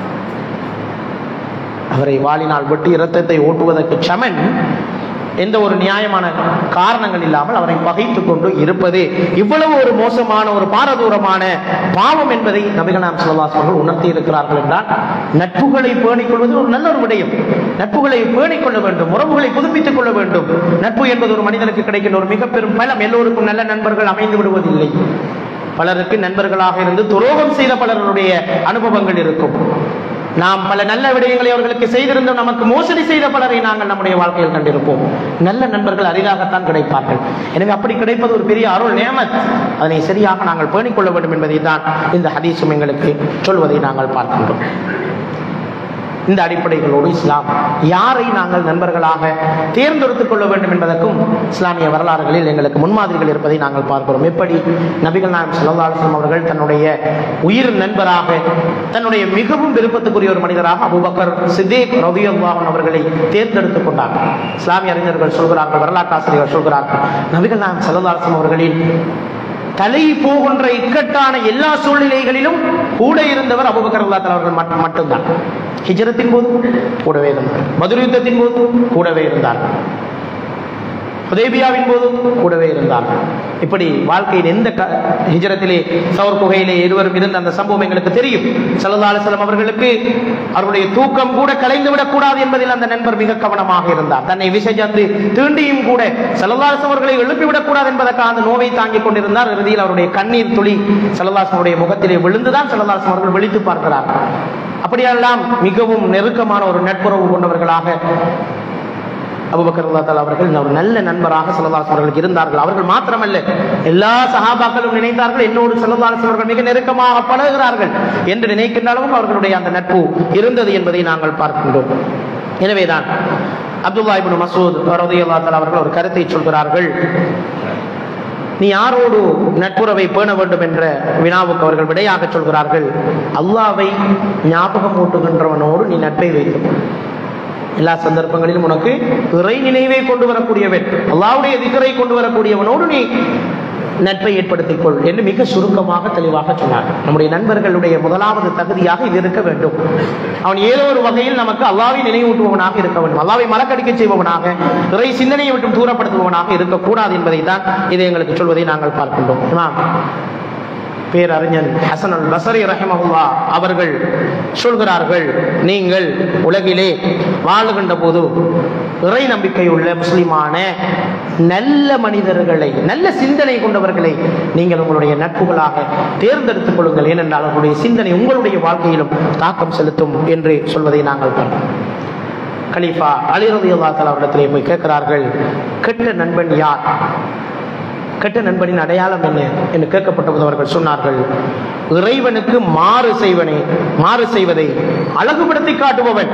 அவரை வாளினால் வெட்டி இரத்தத்தை ஓட்டுவதற்கு சமன். எந்த ஒரு நியாயமான காரணங்கள் இல்லாமல் அவரை பகைத்துக் கொண்டு இருப்பது இவ்வளவு ஒரு மோசமான ஒரு பாரதூரமான பாவம் என்பதை நபிகள் நாயகம் ஸல்லல்லாஹு அலைஹி வஸல்லம் உணர்த்தி இருக்கிறார்கள் என்றால், நட்புகளை பேணிக் கொள்வது ஒரு நல்ல ஒரு விடயம். நட்புகளை பேணிக் கொள்ள வேண்டும், உறவுகளை புதுப்பித்துக் கொள்ள வேண்டும். நட்பு என்பது ஒரு மனிதனுக்கு கிடைக்கின்ற ஒரு மிக பெரும் பலம். எல்லோருக்கும் நல்ல நண்பர்கள் அமைந்து விடுவதில்லை. பலருக்கு நண்பர்களாக இருந்து துரோகம் செய்த பலருடைய அனுபவங்கள் இருக்கும். நாம் பல நல்ல விடயங்களை அவர்களுக்கு செய்திருந்தோம், நமக்கு மோசடி செய்த பலரை நாங்கள் நம்முடைய வாழ்க்கையில் கண்டிருப்போம். நல்ல நண்பர்கள் அரிதாகத்தான் கிடைப்பார்கள். எனவே அப்படி கிடைப்பது ஒரு பெரிய அருள் நியமத். அதனை சரியாக நாங்கள் பேணிக் கொள்ள வேண்டும் என்பதை தான் இந்த ஹதீஸும் எங்களுக்கு சொல்வதை நாங்கள் பார்க்கின்றோம். இந்த அடிப்படைகளோடு இஸ்லாம் யாரை நாங்கள் நண்பர்களாக தேர்ந்தெடுத்துக் கொள்ள வேண்டும் என்பதற்கும் இஸ்லாமிய வரலாறுகளில் எங்களுக்கு முன்மாதிரிகள் இருப்பதை நாங்கள் பார்க்கிறோம். எப்படி நபிகள் நாயகம் ஸல்லல்லாஹு அலைஹி வஸல்லம் அவர்கள் தன்னுடைய உயிர் நண்பராக, தன்னுடைய மிகவும் விருப்பத்துக்குரிய ஒரு மனிதராக அபூபக்கர் சித்தீக் ரலியல்லாஹு அன்ஹு அவர்களை தேர்ந்தெடுத்துக் கொண்டார்கள். இஸ்லாமிய அறிஞர்கள் சொல்கிறார்கள், வரலாற்று ஆசிரியர்கள் சொல்கிறார்கள், நபிகள் நாயகம் ஸல்லல்லாஹு அலைஹி வஸல்லம் அவர்களின் தலை போகின்ற இக்கட்டான எல்லா சூழ்நிலைகளிலும் கூட இருந்தவர் அபூபக்கர் ரலியல்லாஹு அன்ஹு அவர்கள் மட்டும்தான். ஹிஜ்ரத்தின் போது கூடவே இருந்தார், பத்ர் யுத்தத்தின் போது கூடவே இருந்தார், ஹுதைபியாவின் போது கூடவே இருந்தார். இப்படி வாழ்க்கையின் எந்த ஹிஜ்ரத்திலே சௌர் குகையிலே இருவரும் இருந்த அந்த சம்பவம் எங்களுக்கு தெரியும். ஸல்லல்லாஹு அலைஹி வஸல்லம் அவர்களுக்கு அவருடைய தூக்கம் கூட கலைந்து விடக்கூடாது என்பதில் அந்த நண்பர் மிக கவனமாக இருந்தார். தன்னை விசைஜந்து தீண்டியும் கூட ஸல்லல்லாஹு அலைஹி வஸல்லம் அவர்களை எழுப்பிவிடக்கூடாது என்பதற்காக அந்த நோவை தாங்கிக் கொண்டிருந்தார். இறுதியில் அவருடைய கண்ணீர் துளி ஸல்லல்லாஹு அலைஹி வஸல்லம் முகத்திலே விழுந்துதான் ஸல்லல்லாஹு அலைஹி வஸல்லம் அவர்கள் விழித்து பார்க்கிறார். அப்படியெல்லாம் மிகவும் நெருக்கமான ஒரு நட்புறவு கொண்டவர்களாக அபூபக்கர் ரலியல்லாஹு தஆலா அவர்கள் ஒரு நல்ல நண்பராக ஸல்லல்லாஹு அலைஹி வஸல்லம் இருந்தார்கள். அவர்கள் மாத்திரமல்ல, எல்லா சஹாபாக்களும் நினைத்தார்கள், என்னோடு ஸல்லல்லாஹு அலைஹி வஸல்லம் மிக நெருக்கமாக பழகுகிறார்கள் என்று நினைக்கின்ற அளவுக்கு அவர்களுடைய அந்த நட்பு இருந்தது என்பதை நாங்கள் பார்க்கின்றோம். எனவேதான் அப்துல்லாஹ் இப்னு மஸ்ஊத் ரலியல்லாஹு தஆலா அவர்கள் ஒரு கருத்தை சொல்கிறார்கள். நீ யாரோடு நட்புறவை பேண வேண்டும் என்ற வினாவுக்கு அவர்கள் விடையாக சொல்கிறார்கள், அல்லாஹ்வை ஞாபகம் ஊட்டுகின்றவனோடு நீ நட்பை வைத்துக் கொள். எல்லா சந்தர்ப்பங்களிலும் உனக்கு இறை நினைவை கொண்டு வரக்கூடியவன், அல்லாஹ்வுடைய திக்ரை கொண்டு வரக்கூடியவனோடு நீ நட்பை ஏற்படுத்திக் கொள் என்று மிக சுருக்கமாக தெளிவாக சொன்னார். நம்முடைய நண்பர்களுடைய முதலாவது தகுதியாக இது இருக்க வேண்டும். அவன் ஏதோ ஒரு வகையில் நமக்கு அல்லாஹ்வை நினைவூட்டுபவனாக இருக்க வேண்டும், அல்லாஹ்வை மறக்கடிக்க செய்பவனாக, இறை சிந்தனையை விட்டு தூரப்படுத்துபவனாக இருக்கக்கூடாது என்பதை தான் இதை எங்களுக்கு சொல்வதை நாங்கள் பார்க்கின்றோம். பேரறிஞர் ஹசன் அல் பஸரி ரஹிமஹுல்லாஹ் அவர்கள் சொல்கிறார்கள், நீங்கள் உலகிலே வாழுகின்ற போது இறை நம்பிக்கையுள்ள முஸ்லிமான நல்ல மனிதர்களை, நல்ல சிந்தனை கொண்டவர்களை நீங்கள் உங்களுடைய நட்புகளாக தேர்ந்தெடுத்துக் கொள்ளுங்கள். ஏனென்றால் அவர்களுடைய சிந்தனை உங்களுடைய வாழ்க்கையிலும் தாக்கம் செலுத்தும் என்று சொல்வதை நாங்கள் பார்க்கிறோம். கலீஃபா அலி ரலியல்லாஹு தஆலா அவரிடத்திலே போய் கேட்கிறார்கள், கெட்ட நண்பன் யார், கெட்ட நண்பனின் அடையாளம் என்ன என்று கேட்கப்பட்டபோது அவர்கள் சொன்னார்கள், இறைவனுக்கு மாறு செய்வனை மாறு செய்வதை அழகுபடுத்தி காட்டுபவன்,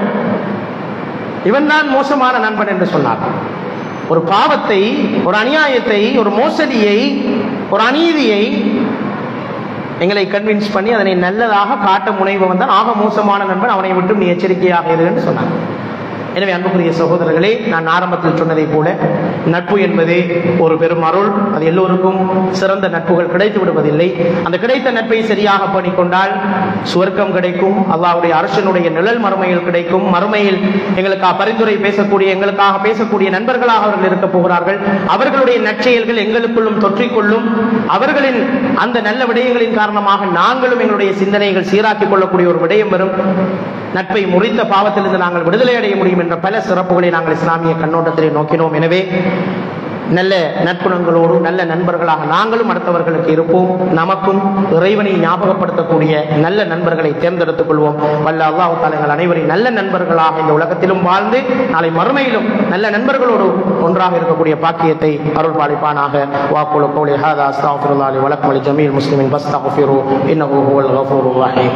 இவன் தான் மோசமான நண்பன் என்று சொன்னார். ஒரு பாவத்தை, ஒரு அநியாயத்தை, ஒரு மோசடியை, ஒரு அநீதியை எங்களை கன்வின்ஸ் பண்ணி அதனை நல்லதாக காட்ட முனைவன் தான் ஆக மோசமான நண்பன், அவனை விட்டு நீ எச்சரிக்கையாக இரு என்று சொன்னான். எனவே அன்புக்குரிய சகோதரர்களே, நான் ஆரம்பத்தில் சொன்னதை போல நட்பு என்பது ஒரு பெரும் அருள். அது எல்லோருக்கும் சிறந்த நட்புகள் கிடைத்து விடுவதில்லை. அந்த கிடைத்த நட்பை சரியாக பண்ணிக்கொண்டால் சுவர்க்கம் கிடைக்கும், அல்லாஹ்வுடைய அரசனுடைய நிழல் மறுமையில் கிடைக்கும். மறுமையில் எங்களுக்காக பரிந்துரை பேசக்கூடிய, எங்களுக்காக பேசக்கூடிய நண்பர்களாக அவர்கள் இருக்க போகிறார்கள். அவர்களுடைய நற்செயல்கள் எங்களுக்குள்ளும் தொற்றிக்கொள்ளும். அவர்களின் அந்த நல்ல விடயங்களின் காரணமாக நாங்களும் எங்களுடைய சிந்தனைகள் சீராக்கிக் கொள்ளக்கூடிய ஒரு விடயம் வரும். நட்பை முறித்த பாவத்திலிருந்து நாங்கள் விடுதலை அடைய முடியும் என்ற பல சிறப்புகளை நாங்கள் இஸ்லாமிய கண்ணோட்டத்திலே நோக்கினோம். எனவே நல்ல நட்புணங்களோடு நல்ல நண்பர்களாக நாங்களும் அடுத்தவர்களுக்கு இருப்போம். நமக்கும் இறைவனை ஞாபகப்படுத்தக்கூடிய நல்ல நண்பர்களை தேர்ந்தெடுத்துக் கொள்வோம். வல்ல அல்லாஹ் தஆலா எங்கள் அனைவரையும் நல்ல நண்பர்களாக இந்த உலகத்திலும் வாழ்ந்து நாளை மறுமையிலும் நல்ல நண்பர்களோடு ஒன்றாக இருக்கக்கூடிய பாக்கியத்தை அருள் பாலிப்பானாக. வாக்குலு கௌலி ஹாதா அஸ்தக்ஃபிருல்லாஹி லி வ லக்கும் வ லிஜமீஇல் முஸ்லிமீன் ஃபஸ்தக்ஃபிரு இன்னஹு ஹுவல் கஃபூருர் ரஹீம்.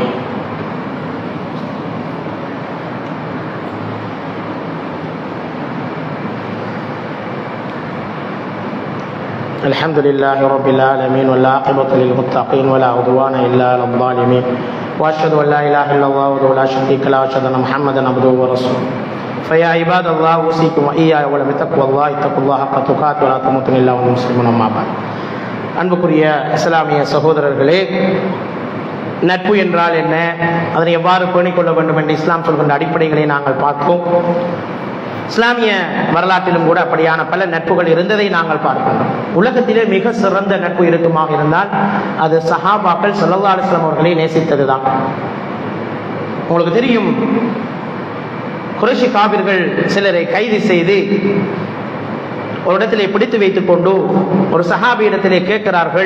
الحمد لله رب العالمين والعاقبة للمتقين ولا عدوان إلا على الظالمين وأشهد أن لا إله إلا الله وحده لا شريك له وأشهد أن محمدا عبده ورسوله فيا عباد الله أوصيكم وإياي أولا بتقوى الله اتقوا الله حق تقاته ولا تموتن إلا وأنتم مسلمون أما بعد. அன்புக்குரிய இஸ்லாமிய சகோதரர்களே, நட்பு என்றால் என்ன, அதனை எவ்வாறு பேணிக்கொள்ள வேண்டும் என்று இஸ்லாம் சொல்கின்ற அடிப்படைகளை நாங்கள் பார்ப்போம். இஸ்லாமிய வரலாற்றிலும் கூட அப்படியான பல நட்புகள் இருந்ததை நாங்கள் பார்க்கிறோம். உலகத்திலே மிக சிறந்த நட்பு இருக்குமாக இருந்தால் அது சஹாபாக்கள் ஸல்லல்லாஹு அலைஹி வஸல்லம் அவர்களை நேசித்ததுதான். உங்களுக்கு தெரியும், குறைஷி காபிர்கள் சிலரை கைது செய்து ஒரு இடத்திலே பிடித்து வைத்துக் கொண்டு ஒரு சஹாபி இடத்திலே கேட்கிறார்கள்,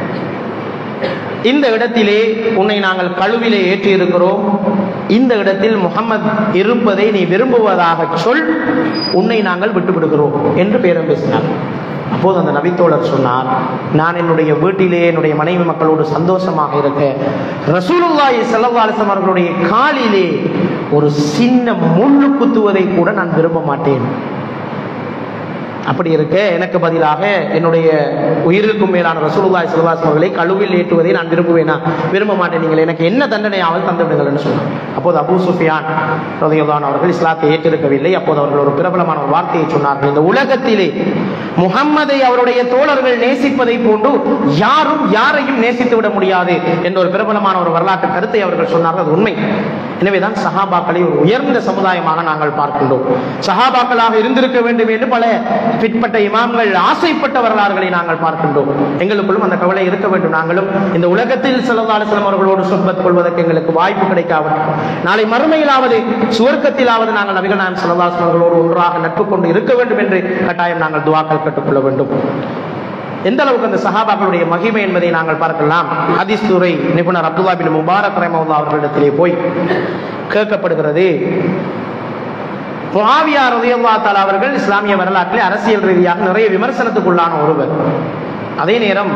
இந்த இடத்திலே உன்னை நாங்கள் கழுவிலே ஏற்றி இருக்கிறோம், இந்த இடத்தில் முஹம்மது இருப்பதை நீ விரும்புவதாக சொல், உன்னை நாங்கள் விட்டுவிடுகிறோம் என்று பேரம் பேசினார். அப்போது அந்த நபித்தோழர் சொன்னார், நான் என்னுடைய வீட்டிலே என்னுடைய மனைவி மக்களோடு சந்தோஷமாக இருக்க ரசூலுல்லாஹி ஸல்லல்லாஹு அலைஹி வஸல்லம் அவர்களுடைய காலிலே ஒரு சின்ன முள்ளு குத்துவதை கூட நான் விரும்ப மாட்டேன். அப்படி இருக்க எனக்கு பதிலாக என்னுடைய உயிருக்கும் மேலான ரசூலுல்லாஹி ஸல்லல்லாஹு அலைஹி வஸல்லம் அவர்களை கழுவில் ஏற்றுவதை நான் விரும்புவேனா? விரும்ப மாட்டேன், நீங்கள் எனக்கு என்ன தண்டனையாவது தந்து விடுங்கள் என்று சொன்னார். அப்போது அபூ சுஃபியான் ரலியல்லாஹு அன்ஹு அவர்கள் இஸ்லாத்தை ஏற்றிருக்கவில்லை. அப்போது அவர்கள் ஒரு பிரபலமான ஒரு வார்த்தையை சொன்னார்கள், இந்த உலகத்திலே முஹம்மதை அவருடைய தோழர்கள் நேசிப்பதை போன்று யாரும் யாரையும் நேசித்து விட முடியாது என்ற ஒரு பிரபலமான ஒரு வரலாற்று கருத்தை அவர்கள் சொன்னார்கள். அது உண்மை. எனவேதான் சஹாபாக்களை ஒரு உயர்ந்த சமுதாயமாக நாங்கள் பார்க்கின்றோம். சஹாபாக்களாக இருந்திருக்க வேண்டும் என்று பல பிற்பட்ட இமாம்கள் ஆசைப்பட்ட வரலாறுகளை நாங்கள் பார்க்கின்றோம். எங்களுக்குள்ளும் அந்த கவலை இருக்க வேண்டும். நாங்களும் இந்த உலகத்தில் ஸல்லல்லாஹு அலைஹி வஸல்லம் அவர்களோடு சொஹ்பத் கொள்வதற்கு எங்களுக்கு வாய்ப்பு கிடைக்காவிட்டால் நாளை மறுமையிலாவது சுவர்க்கத்திலாவது நாங்கள் நபிகள் நாயகம் ஸல்லல்லாஹு அலைஹி வஸல்லம் அவர்களோடு ஒன்றாக நட்பு கொண்டு இருக்க வேண்டும் என்று கட்டாயம் நாங்கள் துஆக்கள் கற்றுக்கொள்ள வேண்டும். எந்த அளவுக்கு அந்த சஹாபாக்களுடைய மகிமை என்பதை நாங்கள் பார்க்கலாம். ஹதீஸ் துறை நிபுணர் அப்துல்லாஹ் பின் முபாரக் ரஹ்மத்துல்லாஹி அவர்களிடத்திலே போய் கேட்கப்படுகிறது, முஆவியா ரலியல்லாஹு தஆலா அவர்கள் இஸ்லாமிய வரலாற்றில் அரசியல் ரீதியாக நிறைய விமர்சனத்துக்குள்ளான ஒருவர். அதே நேரம்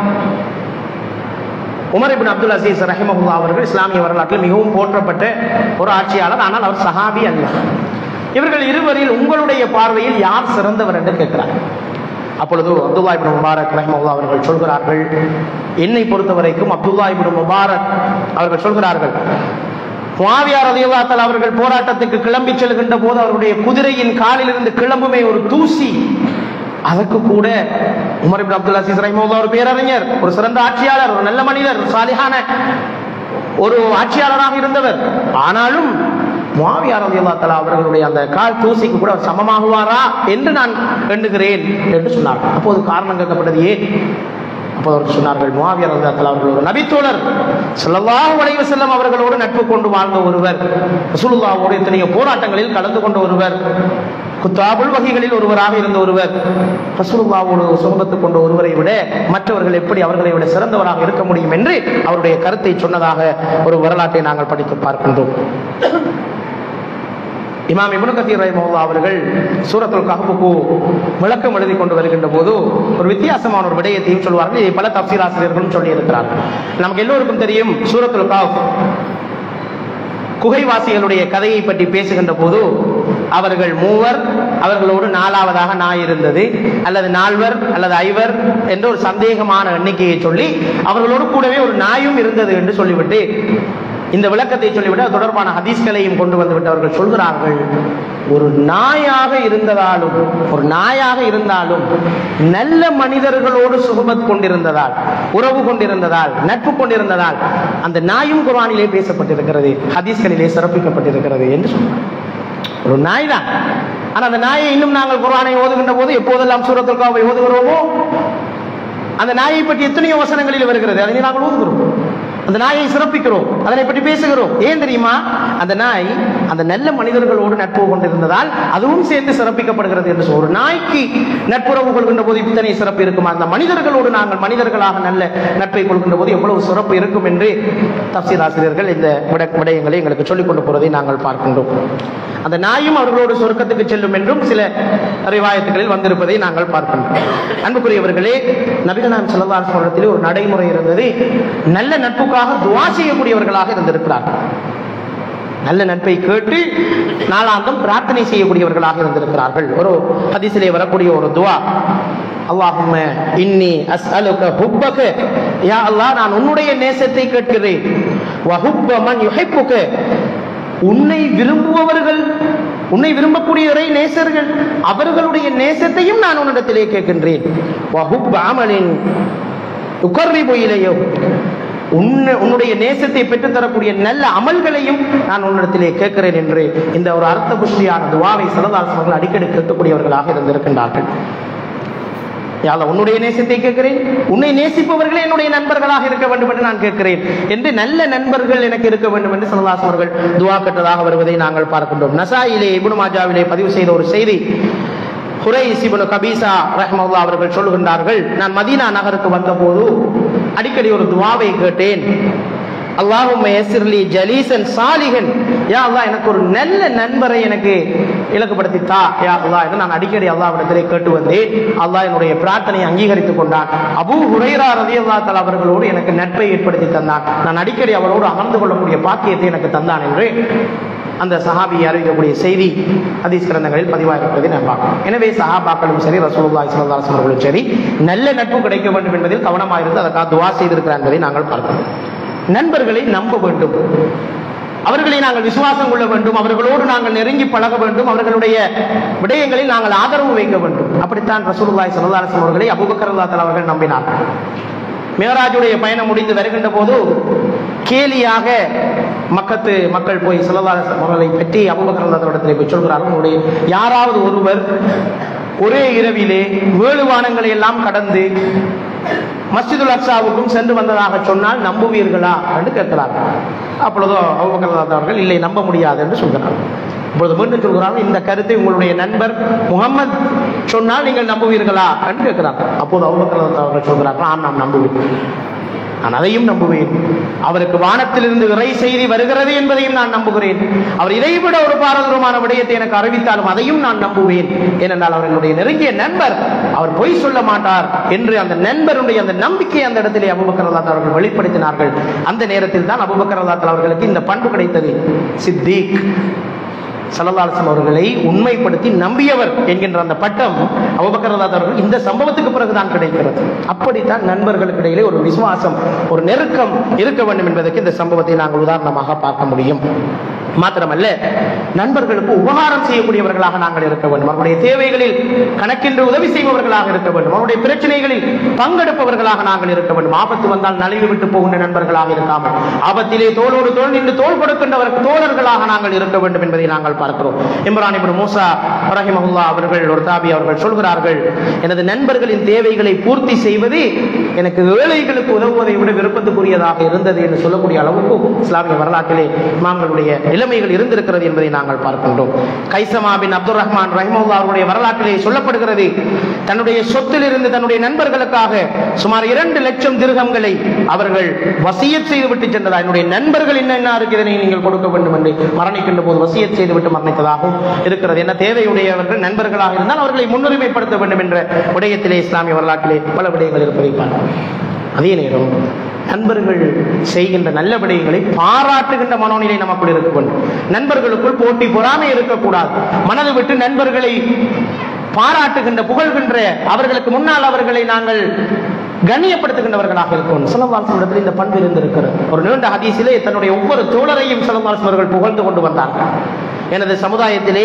உமர் இப்னு அப்துல் அசீஸ் ரஹிமஹுல்லாஹ் அவர்கள் இஸ்லாமிய வரலாற்றில் மிகவும் போற்றப்பட்ட ஒரு ஆட்சியாளர். ஆனால் அவர் சஹாபி அல்ல. இவர்கள் இருவரில் உங்களுடைய பார்வையில் யார் சிறந்தவர் என்று கேட்கிறார். அப்பொழுது அப்துல்லாஹ் இப்னு முபாரக் ரஹிமஹுல்லாஹ் அவர்கள் சொல்கிறார்கள், என்னை பொறுத்த வரைக்கும் அப்துல்லாஹ் இப்னு முபாரக் அவர்கள் சொல்கிறார்கள், முஆவியா ரலியல்லாஹு தஆலா அவர்கள் போராட்டத்துக்கு கிளம்பி செல்கின்ற போது அவருடைய குதிரையின் காலிலிருந்து கிளம்புமே ஒரு தூசி, அதற்கு கூட உமர் இப்னு அப்துல் அசீஸ் ரஹிமஹுல்லாஹ் ஒரு பேரறிஞர், ஒரு சிறந்த ஆட்சியாளர், ஒரு நல்ல மனிதர், சாலிஹான ஒரு ஆட்சியாளராக இருந்தவர், ஆனாலும் முஆவியா ரலியல்லாஹு தஆலா அவர்களுடைய அந்த கால் தூசிக்கு கூட சமமாகுவாரா என்று நான் எண்ணுகிறேன் என்று சொன்னார். அப்போது காரணம் கேட்கப்பட்டது ஏன்? அப்போது அவர்கள் சொன்னார்கள், முஆவியா ரலியல்லாஹு தஆலா அவர்கள் ஒரு நபித்தோழர், ஸல்லல்லாஹு அலைஹி வஸல்லம் அவர்களோடு நட்பு கொண்டு வாழ்ந்த ஒருவர், ரசூலுல்லாஹ்வோடு எத்தனையோ போராட்டங்களில் கலந்து கொண்ட ஒருவர், குத்தாபுல் வஹீகளில் ஒருவராக இருந்த ஒருவர், ரசூலுல்லாஹ்வோடு சுஹபத் கொண்ட ஒருவரை விட மற்றவர்கள் எப்படி அவர்களை விட சிறந்தவராக இருக்க முடியும் என்று அவருடைய கருத்தை சொன்னதாக ஒரு வரலாற்றை நாங்கள் படித்து பார்க்கின்றோம். இமாம் இப்னு கதீர் ரஹிமஹுல்லாஹ் அவர்கள் சூரத்துல் கஹ்ஃபுக்கு விளக்கம் எழுதி கொண்டு வருகின்ற போது ஒரு வித்தியாசமான ஒரு விடயத்தையும் சொல்வார்கள். இதை பல தஃசீர் ஆசிரியர்களும் சொல்லி இருக்கிறார்கள். நமக்கு எல்லோருக்கும் தெரியும், சூரத்துல் கஹ்ஃப் குகைவாசிகளுடைய கதையை பற்றி பேசுகின்ற போது அவர்கள் மூவர், அவர்களோடு நாலாவதாக நாய் இருந்தது, அல்லது நால்வர் அல்லது ஐவர் என்ற ஒரு சந்தேகமான எண்ணிக்கையை சொல்லி அவர்களோடு கூடவே ஒரு நாயும் இருந்தது என்று சொல்லிவிட்டு இந்த விளக்கத்தை சொல்லிவிட்டு அது தொடர்பான ஹதீஸ்களையும் கொண்டு வந்துவிட்டு அவர்கள் சொல்கிறார்கள், ஒரு நாயாக இருந்ததாலும் ஒரு நாயாக இருந்தாலும் நல்ல மனிதர்களோடு சுகபத் கொண்டிருந்ததால், உறவு கொண்டிருந்ததால், நட்பு கொண்டிருந்ததால் அந்த நாயும் குர்ஆனிலே பேசப்பட்டிருக்கிறது, ஹதீஸ்களிலே சிறப்பிக்கப்பட்டிருக்கிறது என்று சொன்னார். ஒரு நாய் தான், ஆனால் அந்த நாயை இன்னும் நாங்கள் குர்ஆனை ஓதுகின்ற போது எப்போதெல்லாம் சூரத்துல் கஹ்ஃபை ஓதுகிறோமோ அந்த நாயை பற்றி எத்தனையோ வசனங்களில் வருகிறது, அதனை நாங்கள் ஓதுகிறோம், அந்த நாயை சிறப்பிக்கிறோம், அதனை பற்றி பேசுகிறோம். ஏன் தெரியுமா? அந்த நாய் அந்த நல்ல மனிதர்களோடு நட்பு கொண்டிருந்ததால் அதுவும் சேர்ந்து சிறப்பிக்கப்படுகிறது என்று சொல்ற. ஒரு நாய்க்கு நட்புறவு கொள்கின்ற போது இத்தனை சிறப்பு இருக்குமா? அந்த மனிதர்களோடு நாங்கள் மனிதர்களாக நல்ல நட்பை கொள்கின்ற போது எவ்வளவு சிறப்பு இருக்கும் என்று தஃசீர் ஆசிரியர்கள் இந்த விடயங்களை எங்களுக்கு சொல்லிக் கொண்டு போறதை நாங்கள் பார்க்கின்றோம். அந்த நாயும் அவர்களோடு சொர்க்கத்துக்கு செல்லும் என்றும் சில ரிவாயத்துகளில் வந்திருப்பதை நாங்கள் பார்க்கின்றோம். அன்புக்குரியவர்களே, நபிகள் நாயகம் ஸல்லல்லாஹு அலைஹி வஸல்லம் ஒரு நடைமுறை இருந்தது, நல்ல நட்புக்காக துஆ செய்யக்கூடியவர்களாக இருந்திருக்கிறார்கள். நல்ல நட்பை கேட்டு நாளாந்தம் பிரார்த்தனை செய்யக்கூடியவர்களாக இருந்திருக்கிறார்கள். ஒரு ஹதீஸிலே வரக்கூடிய ஒரு துஆ, அல்லாஹும்ம இன்னி அஸ்அலுக ஹுப்பக, யா அல்லாஹ் நான் உன்னுடைய நேசத்தை கேட்கிறேன், வ ஹுப்ப மன் யுஹிப்புக, உன்னை விரும்புபவர்கள், உன்னை விரும்பக்கூடியவரை நேசர்கள், அவர்களுடைய நேசத்தையும் நான் உன்னிடத்திலே கேட்கின்றேன், வ ஹுப்ப அமலின் யுகர்ரிபு இலையோ, உன்னுடைய நேசத்தை பெற்றுத்தரக்கூடிய நல்ல அமல்களையும் நான் உன்னிடத்திலே கேட்கிறேன் என்று இந்த ஒரு அர்த்த புஷ்டியான துஆவை ஸல்லல்லாஹு அலைஹி வஸல்லம் அடிக்கடி கேட்கக்கூடியவர்களாக இருந்திருக்கின்றார்கள். யா அல்லாஹ் உன்னுடைய நேசத்தை கேட்கிறேன், உன்னை நேசிப்பவர்களே என்னுடைய நண்பர்களாக இருக்க வேண்டும் என்று நான் கேட்கிறேன் என்று நல்ல நண்பர்கள் எனக்கு இருக்க வேண்டும் என்று ஸல்லல்லாஹு அலைஹி வஸல்லம் அவர்கள் துஆ கேட்டதாக வருவதை நாங்கள் பார்க்கின்றோம். நசாயிலே இப்னு மாஜாவிலே பதிவு செய்த ஒரு செய்தி, ஹுரைஸ் இப்னு கபீசா ரஹ்மத்துல்லாஹி அவர்கள் சொல்லுகின்றார்கள், நான் மதீனா நகருக்கு வந்தபோது அடிக்கடி ஒரு துஆவை கேட்டேன், அல்லாஹும்ம யஸ்ஸிர்லி ஜலீஸன் சாலிஹன், யா அல்லாஹ் எனக்கு ஒரு நல்ல நண்பரை எனக்கு இலக்குப்படுத்தி தா யா அல்லாஹ் என்று நான் அடிக்கடி அல்லாஹ்விடத்திலே கேட்டு வந்தேன். அல்லாஹ் என்னுடைய பிரார்த்தனையை அங்கீகரித்துக் கொண்டான். அபூ ஹுரைரா ரலியல்லாஹு தஆலா அவர்களோடு எனக்கு நட்பை ஏற்படுத்தி தந்தான், நான் அடிக்கடி அவரோடு அமர்ந்து கொள்ளக்கூடிய பாக்கியத்தை எனக்கு தந்தான் என்று அந்த சஹாபியை அறிவிக்கக்கூடிய செய்தி ஹதீஸ் கிரந்தங்களில் பதிவாயிருப்பதை நாம் பார்க்கிறோம். எனவே சஹாபாக்களும் சரி, ரசூலுல்லாஹி ஸல்லல்லாஹு அலைஹி வஸல்லம் அவர்களும் சரி, நல்ல நட்பு கிடைக்க வேண்டும் என்பதில் கவனமாக இருந்து அதற்காக துஆ செய்திருக்கிறார் என்பதை நாங்கள் பார்க்கிறோம். நண்பர்களை நம்ப வேண்டும், அவர்களை நாங்கள் விசுவாசம் கொள்ள வேண்டும், அவர்களோடு நாங்கள் நெருங்கி பழக வேண்டும், அவர்களுடைய விடயங்களில் நாங்கள் ஆதரவு வைக்க வேண்டும். அப்படித்தான் ரசூலுல்லாஹி ஸல்லல்லாஹு அலைஹி வஸல்லம் அவர்களை அபூபக்கர் ரலியல்லாஹு தஆலா அவர்கள் நம்பினார். மேராஜுடைய பயணம் முடிந்து வருகின்ற போது கேலியாக மக்கத்து மக்கள் போய் ஸல்லல்லாஹு அலைஹி வஸல்லம் அவர்களை பற்றி அபூபக்கர் ரலியல்லாஹு தஆலா இடத்திலே போய் சொல்கிறார்கள், உங்களுடைய யாராவது ஒருவர் ஒரே இரவிலே ஏழு வானங்களை எல்லாம் கடந்து மஸ்ஜிதுல் அக்ஸாவுக்கும் சென்று வந்ததாக சொன்னால் நம்புவீர்களா என்று கேட்கிறார்கள். அப்பொழுதோ அபூபக்கர் ரலியல்லாஹு தஆலா அவர்கள் இல்லை, நம்ப முடியாது என்று சொல்கிறார்கள். இப்பொழுது மீண்டும் சொல்கிறார்கள், இந்த கருத்தை உங்களுடைய நண்பர் முகமது சொன்னால் நீங்கள் நம்புவீர்களா என்று கேட்கிறார்கள். அப்போது அபூபக்கர் ரலியல்லாஹு தஆலா அவர்கள் சொல்கிறார்கள், ஆம் நான் நம்புவேன், நான் அதையும் நம்புவேன், அவருக்கு வானத்திலிருந்து இறை செய்தி வருகிறது என்பதையும் நான் நம்புகிறேன், அவர் இதைவிட ஒரு பாரதூரமான விடயத்தை எனக்கு அறிவித்தாலும் அதையும் நான் நம்புவேன், ஏனென்றால் அவர் என்னுடைய நெருங்கிய நண்பர், அவர் பொய் சொல்ல மாட்டார் என்று அந்த நண்பருடைய அந்த நம்பிக்கை அந்த இடத்திலே அபூபக்கர் ரலியல்லாஹு தஆலா அவர்கள் வெளிப்படுத்தினார்கள். அந்த நேரத்தில் தான் அபூபக்கர் ரலியல்லாஹு தஆலா அவர்களுக்கு இந்த பண்பு கிடைத்தது, சித்தீக், ஸல்லல்லாஹு அலைஹி வஸல்லம் அவர்களை உண்மைப்படுத்தி நம்பியவர் என்கின்ற அந்த பட்டம் அபூபக்கர் ரலியல்லாஹு அவர்கள் இந்த சம்பவத்துக்கு பிறகுதான் கிடைக்கிறது. அப்படித்தான் நண்பர்களுக்கு இடையிலே ஒரு விசுவாசம், ஒரு நெருக்கம் இருக்க வேண்டும் என்பதற்கு இந்த சம்பவத்தை நாங்கள் உதாரணமாக பார்க்க முடியும். மாத்திரமல்ல, நண்பர்களுக்கு உபகாரம் செய்யக்கூடியவர்களாக நாங்கள் இருக்க வேண்டும், அவருடைய தேவைகளில் கணக்கின்று உதவி செய்பவர்களாக இருக்க வேண்டும், அவருடைய பிரச்சனைகளில் பங்கெடுப்பவர்களாக நாங்கள் இருக்க வேண்டும். ஆபத்து வந்தால் நழுவி விட்டு போகின்ற நண்பர்களாக இருக்காமல் ஆபத்திலே தோளோடு தோள் நின்று தோள் கொடுக்கின்றவர் தோழர்களாக நாங்கள் இருக்க வேண்டும் என்பதை நாங்கள் பார்க்கிறோம். இம்ரான் இப்னு மூசா ரஹிமஹுல்லாஹ் அவர்கள் ஒரு தாபி அவர்கள் சொல்கிறார்கள், எனது நண்பர்களின் தேவைகளை பூர்த்தி செய்வது எனக்கு ஏழைகளுக்கு உதவுவதை விட விருப்பத்துக்குரியதாக இருந்தது என்று சொல்லக்கூடிய அளவுக்கு இஸ்லாமிய வரலாற்றிலே இமாம்களுடைய நிலைமைகள் இருந்திருக்கிறது என்பதை நாங்கள் பார்க்கின்றோம். கைசமா பின் அப்துல் ரஹ்மான் ரஹிமஹுல்லாஹ் அவருடைய வரலாற்றிலே சொல்லப்படுகிறது, தன்னுடைய சொத்தில் இருந்து தன்னுடைய நண்பர்களுக்காக சுமார் இரண்டு லட்சம் திர்ஹம்களை அவர்கள் வசியத் செய்துவிட்டு சென்றதா, என்னுடைய நண்பர்கள் என்ன என்ன இருக்கிறதை நீங்கள் கொடுக்க வேண்டும் என்று மரணிக்கின்ற போது வசியத் செய்துவிட்டு மரணித்ததாகவும் இருக்கிறது. என்ன தேவையுடையவர்கள் நண்பர்களாக இருந்தால் அவர்களை முன்னுரிமைப்படுத்த வேண்டும் என்ற விடயத்திலே இஸ்லாமிய வரலாற்றிலே பல விடயங்கள் இருப்பதை பார்க்கிறோம். அதே நேரம் நண்பர்கள் செய்கின்ற நல்ல விடயங்களை பாராட்டுகின்ற மனோநிலை நமக்குள் இருக்க வேண்டும். நண்பர்களுக்குள் போட்டி பொறாமை இருக்கக்கூடாது. மனதை விட்டு நண்பர்களை பாராட்டுகின்ற புகழ்கின்ற அவர்களுக்கு முன்னால் அவர்களை நாங்கள் கண்ணியப்படுத்துகின்றவர்களாக இருக்கும். ஸல்லல்லாஹு அலைஹி வஸல்லம் இந்த பண்பு இருந்திருக்கிறது. ஒரு நீண்ட ஹதீஸிலே தன்னுடைய ஒவ்வொரு தோழரையும் ஸல்லல்லாஹு அலைஹி வஸல்லம் புகழ்ந்து கொண்டு வந்தார்கள். எனது சமுதாயத்திலே